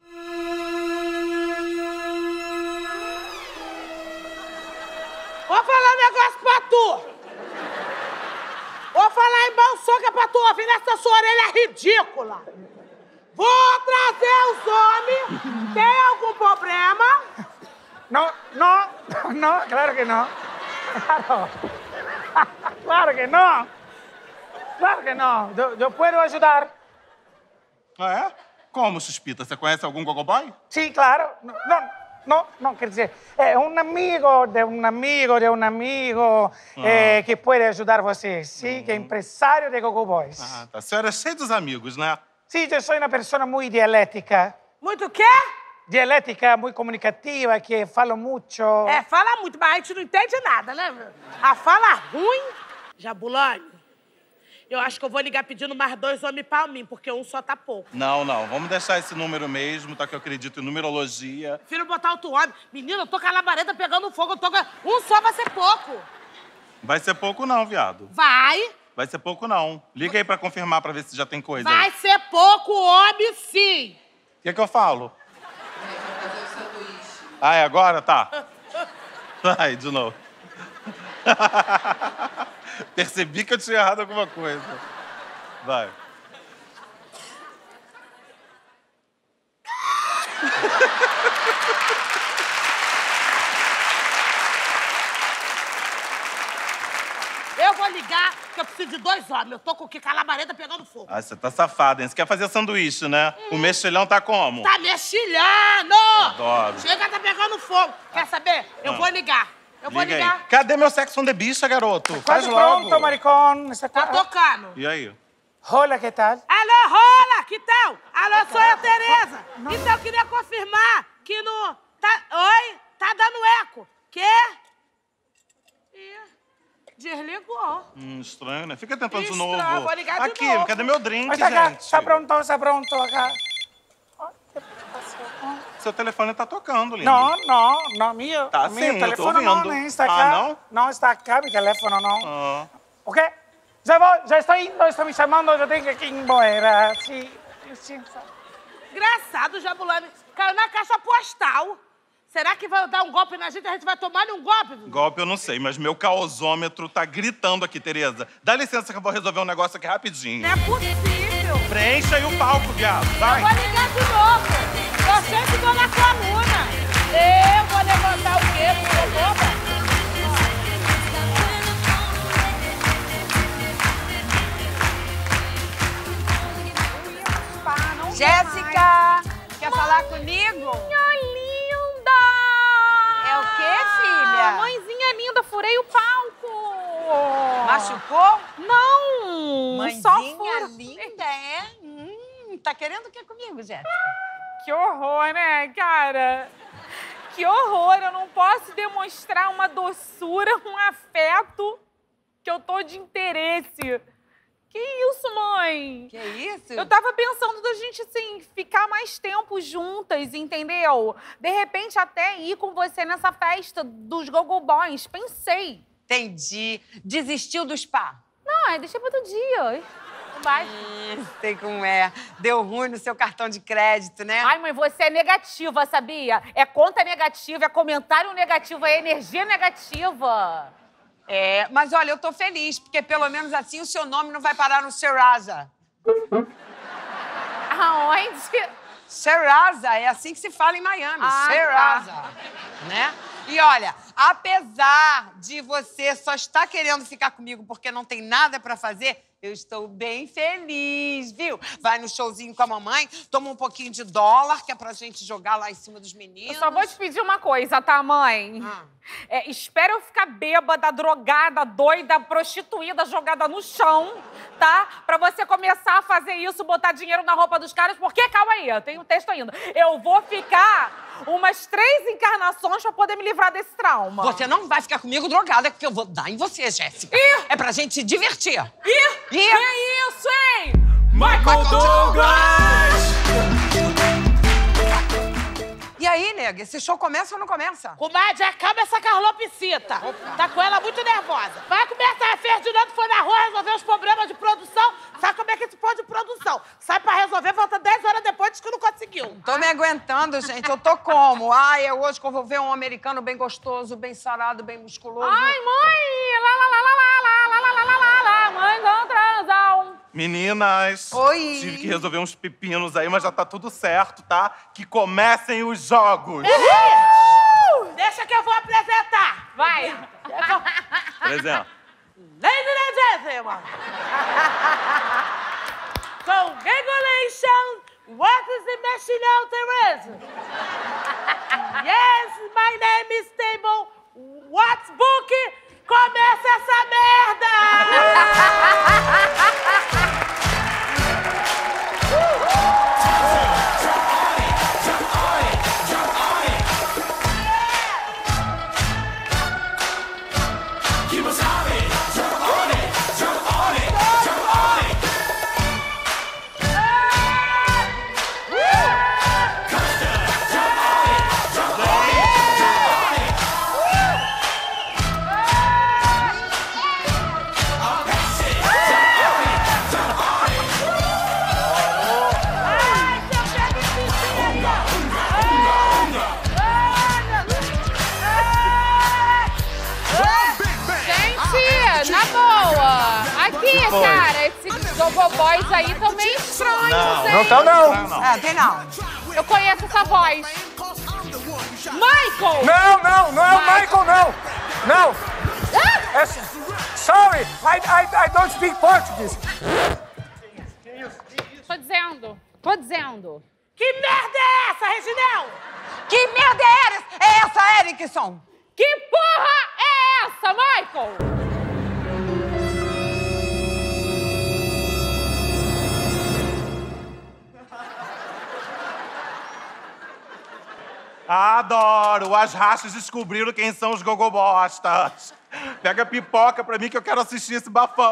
Vou falar um negócio pra tu. Vou falar em balsoca pra tu ouvir nessa sua orelha ridícula. Vou trazer os homens. Tem algum problema? Não, não, não, claro que não. Claro. Claro que não. Claro que não. Eu, eu posso ajudar. Ah, é? Como, Suspita? Você conhece algum gogoboy? Sim, claro. Não, não, não, não, quer dizer, é um amigo de um amigo de um amigo eh, que pode ajudar você, sim, que é empresário de Gogo Boys. Ah, tá. A senhora é cheia dos amigos, né? Sim, eu sou uma pessoa muito dialética. Muito o quê? Dialética, muito comunicativa, que falo muito. É, fala muito, mas a gente não entende nada, né? A fala ruim. Jabulani, eu acho que eu vou ligar pedindo mais dois homens pra mim, porque um só tá pouco. Não, não. Vamos deixar esse número mesmo, tá? Que eu acredito em numerologia. Prefiro botar outro homem. Menina, eu tô com a labareda pegando fogo, eu tô com... Um só vai ser pouco. Vai ser pouco não, viado. Vai. Vai ser pouco não. Liga aí pra confirmar, pra ver se já tem coisa Vai aí. ser pouco homem, sim. O que é que eu falo? Ah, é agora? Tá. Vai, de novo. Percebi que eu tinha errado alguma coisa. Vai. Eu vou ligar, que eu preciso de dois homens. Eu tô com o que? Com a labareda pegando fogo. Ah, você tá safada, hein? Você quer fazer sanduíche, né? O mexilhão tá como? Tá mexilhando! Adoro. Chega, tá pegando fogo. Quer saber? Eu Ah. vou ligar. Eu vou Liga ligar. aí. Cadê meu sexo on the bicha, garoto? Faz Quase logo. pronto, maricón. Está Tá tocando. E aí? Hola, que tal? Alô, rola, que tal? Alô, sou eu, Tereza. Então, eu queria confirmar que no... Tá... Oi? Tá dando eco. Quê? Ih, desligou. Hum, estranho, né? Fica tentando de Estranho, novo. vou ligar de Aqui, novo. cadê meu drink, Mas tá cá, gente? está pronto, está pronto acá. Seu telefone tá tocando, lindo. Não, não, não, meu. Tá meu sim, eu tô telefone não, ouvindo. nem está Ah, acá. não? Não está acá, meu telefone não. Ah. Ok? Já vou, já estou indo, estão me chamando, eu tenho que ir embora. Sim, licença. Engraçado, Jabulani. Caiu na caixa postal. Será que vai dar um golpe na gente? A gente vai tomar um golpe? Golpe eu não sei, mas meu caosômetro tá gritando aqui, Tereza. Dá licença que eu vou resolver um negócio aqui rapidinho. Não é possível. Preencha aí o palco, viado. Vai. Eu vou ligar de novo. Você ensinou na sua aluna. Eu vou levantar o quê? Não sou boba? Jéssica, quer falar comigo? Minha linda! É o quê, filha? Mãezinha linda, furei o palco. Machucou? Não, Mãezinha só furo. linda, é? Hum, tá querendo o que comigo, Jéssica? Que horror, né, cara? Que horror, eu não posso demonstrar uma doçura, um afeto que eu tô de interesse. Que isso, mãe? Que isso? Eu tava pensando da gente, assim, ficar mais tempo juntas, entendeu? De repente, até ir com você nessa festa dos Gogo Boys. Pensei. Entendi. Desistiu do spa? Não, é deixei pra outro dia. Não vai. Hum, sei como é. Deu ruim no seu cartão de crédito, né? Ai, mãe, você é negativa, sabia? É conta negativa, é comentário negativo, é energia negativa. É, mas olha, eu tô feliz, porque pelo menos assim o seu nome não vai parar no Serasa. Aonde? Serasa, é assim que se fala em Miami. Ah, Serasa. tá. Né? E olha, apesar de você só estar querendo ficar comigo porque não tem nada pra fazer, eu estou bem feliz, viu? Vai no showzinho com a mamãe, toma um pouquinho de dólar, que é pra gente jogar lá em cima dos meninos. Eu só vou te pedir uma coisa, tá, mãe? Ah. É, espera eu ficar bêbada, drogada, doida, prostituída, jogada no chão, tá? Pra você começar a fazer isso, botar dinheiro na roupa dos caras, porque, calma aí, eu tenho um texto ainda. Eu vou ficar umas três encarnações pra poder me livrar desse trauma. Você não vai ficar comigo drogada, porque eu vou dar em você, Jéssica. Ih! É pra gente se divertir. Ih! Ih! Que isso, hein? Michael Douglas! E aí, nega, esse show começa ou não começa? Comadre, acalma essa carlopicita. Tá com ela muito nervosa. Vai começar. A Ferdinando foi na rua resolver os problemas de produção. Sabe como é que esse pô de produção? Sai pra resolver, volta dez horas depois, diz que não conseguiu. Tô me aguentando, gente. Eu tô como? Ai, é hoje que eu vou ver um americano bem gostoso, bem sarado, bem musculoso. Ai, mãe! Lá, lá, lá, lá, lá, lá, lá, lá, lá, lá, lá, mãe, não transam. Meninas, Oi. tive que resolver uns pepinos aí, mas já tá tudo certo, tá? Que comecem os jogos. Uhul! Deixa que eu vou apresentar. Vai. Por exemplo. Ladies and gentlemen, congratulations, what is the national terrorism? Yes, my name is Table. What's book? Começa essa merda! Cara, esses Gogo Boys aí tão meio estranhos, Não, hein? não tão, não. Ah, tem não. Eu conheço essa voz. Michael! Não, não, não é o Michael, não. Não. É, sorry, I, I, I don't speak Portuguese. Tô dizendo, tô dizendo. Que merda é essa, Reginel? Que merda é essa, é essa, Erickson? Que porra é essa, Michael? Adoro! As rachas descobriram quem são os gogobostas. Pega pipoca pra mim que eu quero assistir esse bafão.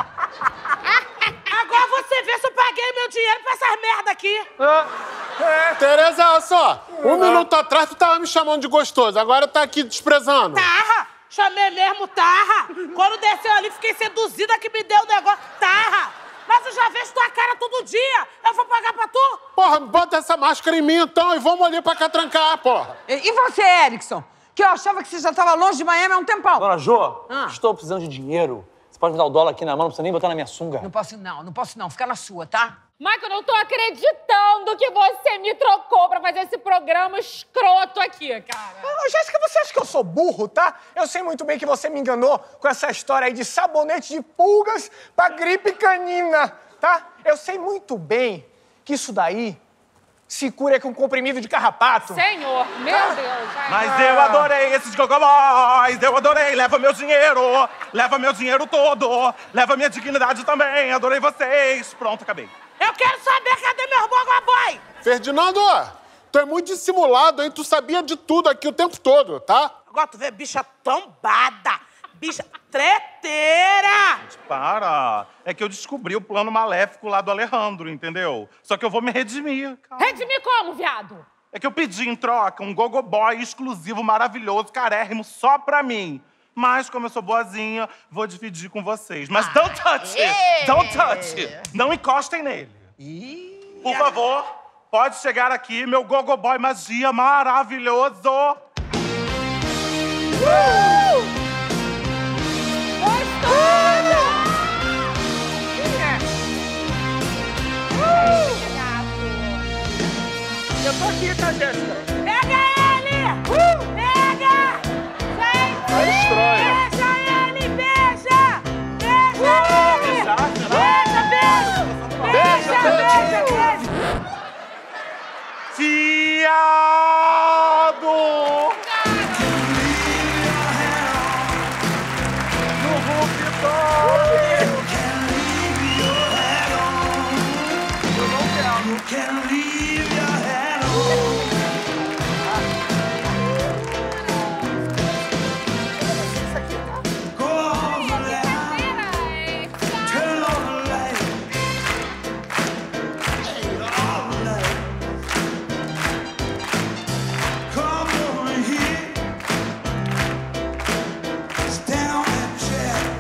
Agora você vê se eu paguei meu dinheiro pra essas merda aqui. É, Tereza, olha só. Um minuto atrás tu tava me chamando de gostoso, agora tá aqui desprezando. Tarra! Chamei mesmo, tarra! Quando desceu ali, fiquei seduzida que me deu o negócio. Tarra! Mas eu já vejo tua cara todo dia. Eu vou pagar pra tu? Porra, bota essa máscara em mim então e vamos ali pra catrancar, porra. E, e você, Erickson? Que eu achava que você já tava longe de Miami há um tempão. Dona Jo, Ah. estou precisando de dinheiro. Você pode me dar o dólar aqui na mão, não precisa nem botar na minha sunga. Não posso não, não posso não. Fica na sua, tá? Michael, eu não tô acreditando que você me trocou pra fazer esse programa escroto aqui, cara. Ô, Jéssica, você acha que eu sou burro, tá? Eu sei muito bem que você me enganou com essa história aí de sabonete de pulgas pra gripe canina, tá? Eu sei muito bem que isso daí se cura com comprimido de carrapato. Senhor, meu Tá? Deus. Vai. Mas eu adorei esses gogoboys, eu adorei. Leva meu dinheiro, leva meu dinheiro todo, leva minha dignidade também. Adorei vocês. Pronto, acabei. Eu quero saber cadê meu gogoboy! Ferdinando, tu é muito dissimulado, hein? Tu sabia de tudo aqui o tempo todo, tá? Agora tu vê bicha tombada, bicha treteira! Para. É que eu descobri o plano maléfico lá do Alejandro, entendeu? Só que eu vou me redimir. Cara. Redimir como, viado? É que eu pedi em troca um gogoboy exclusivo, maravilhoso, carérrimo, só pra mim. Mas, como eu sou boazinha, vou dividir com vocês. Mas don't touch it! Don't touch it! Não encostem nele. Por favor, pode chegar aqui, meu gogoboy magia maravilhoso. Uh! Eu tô aqui, tá, Jéssica?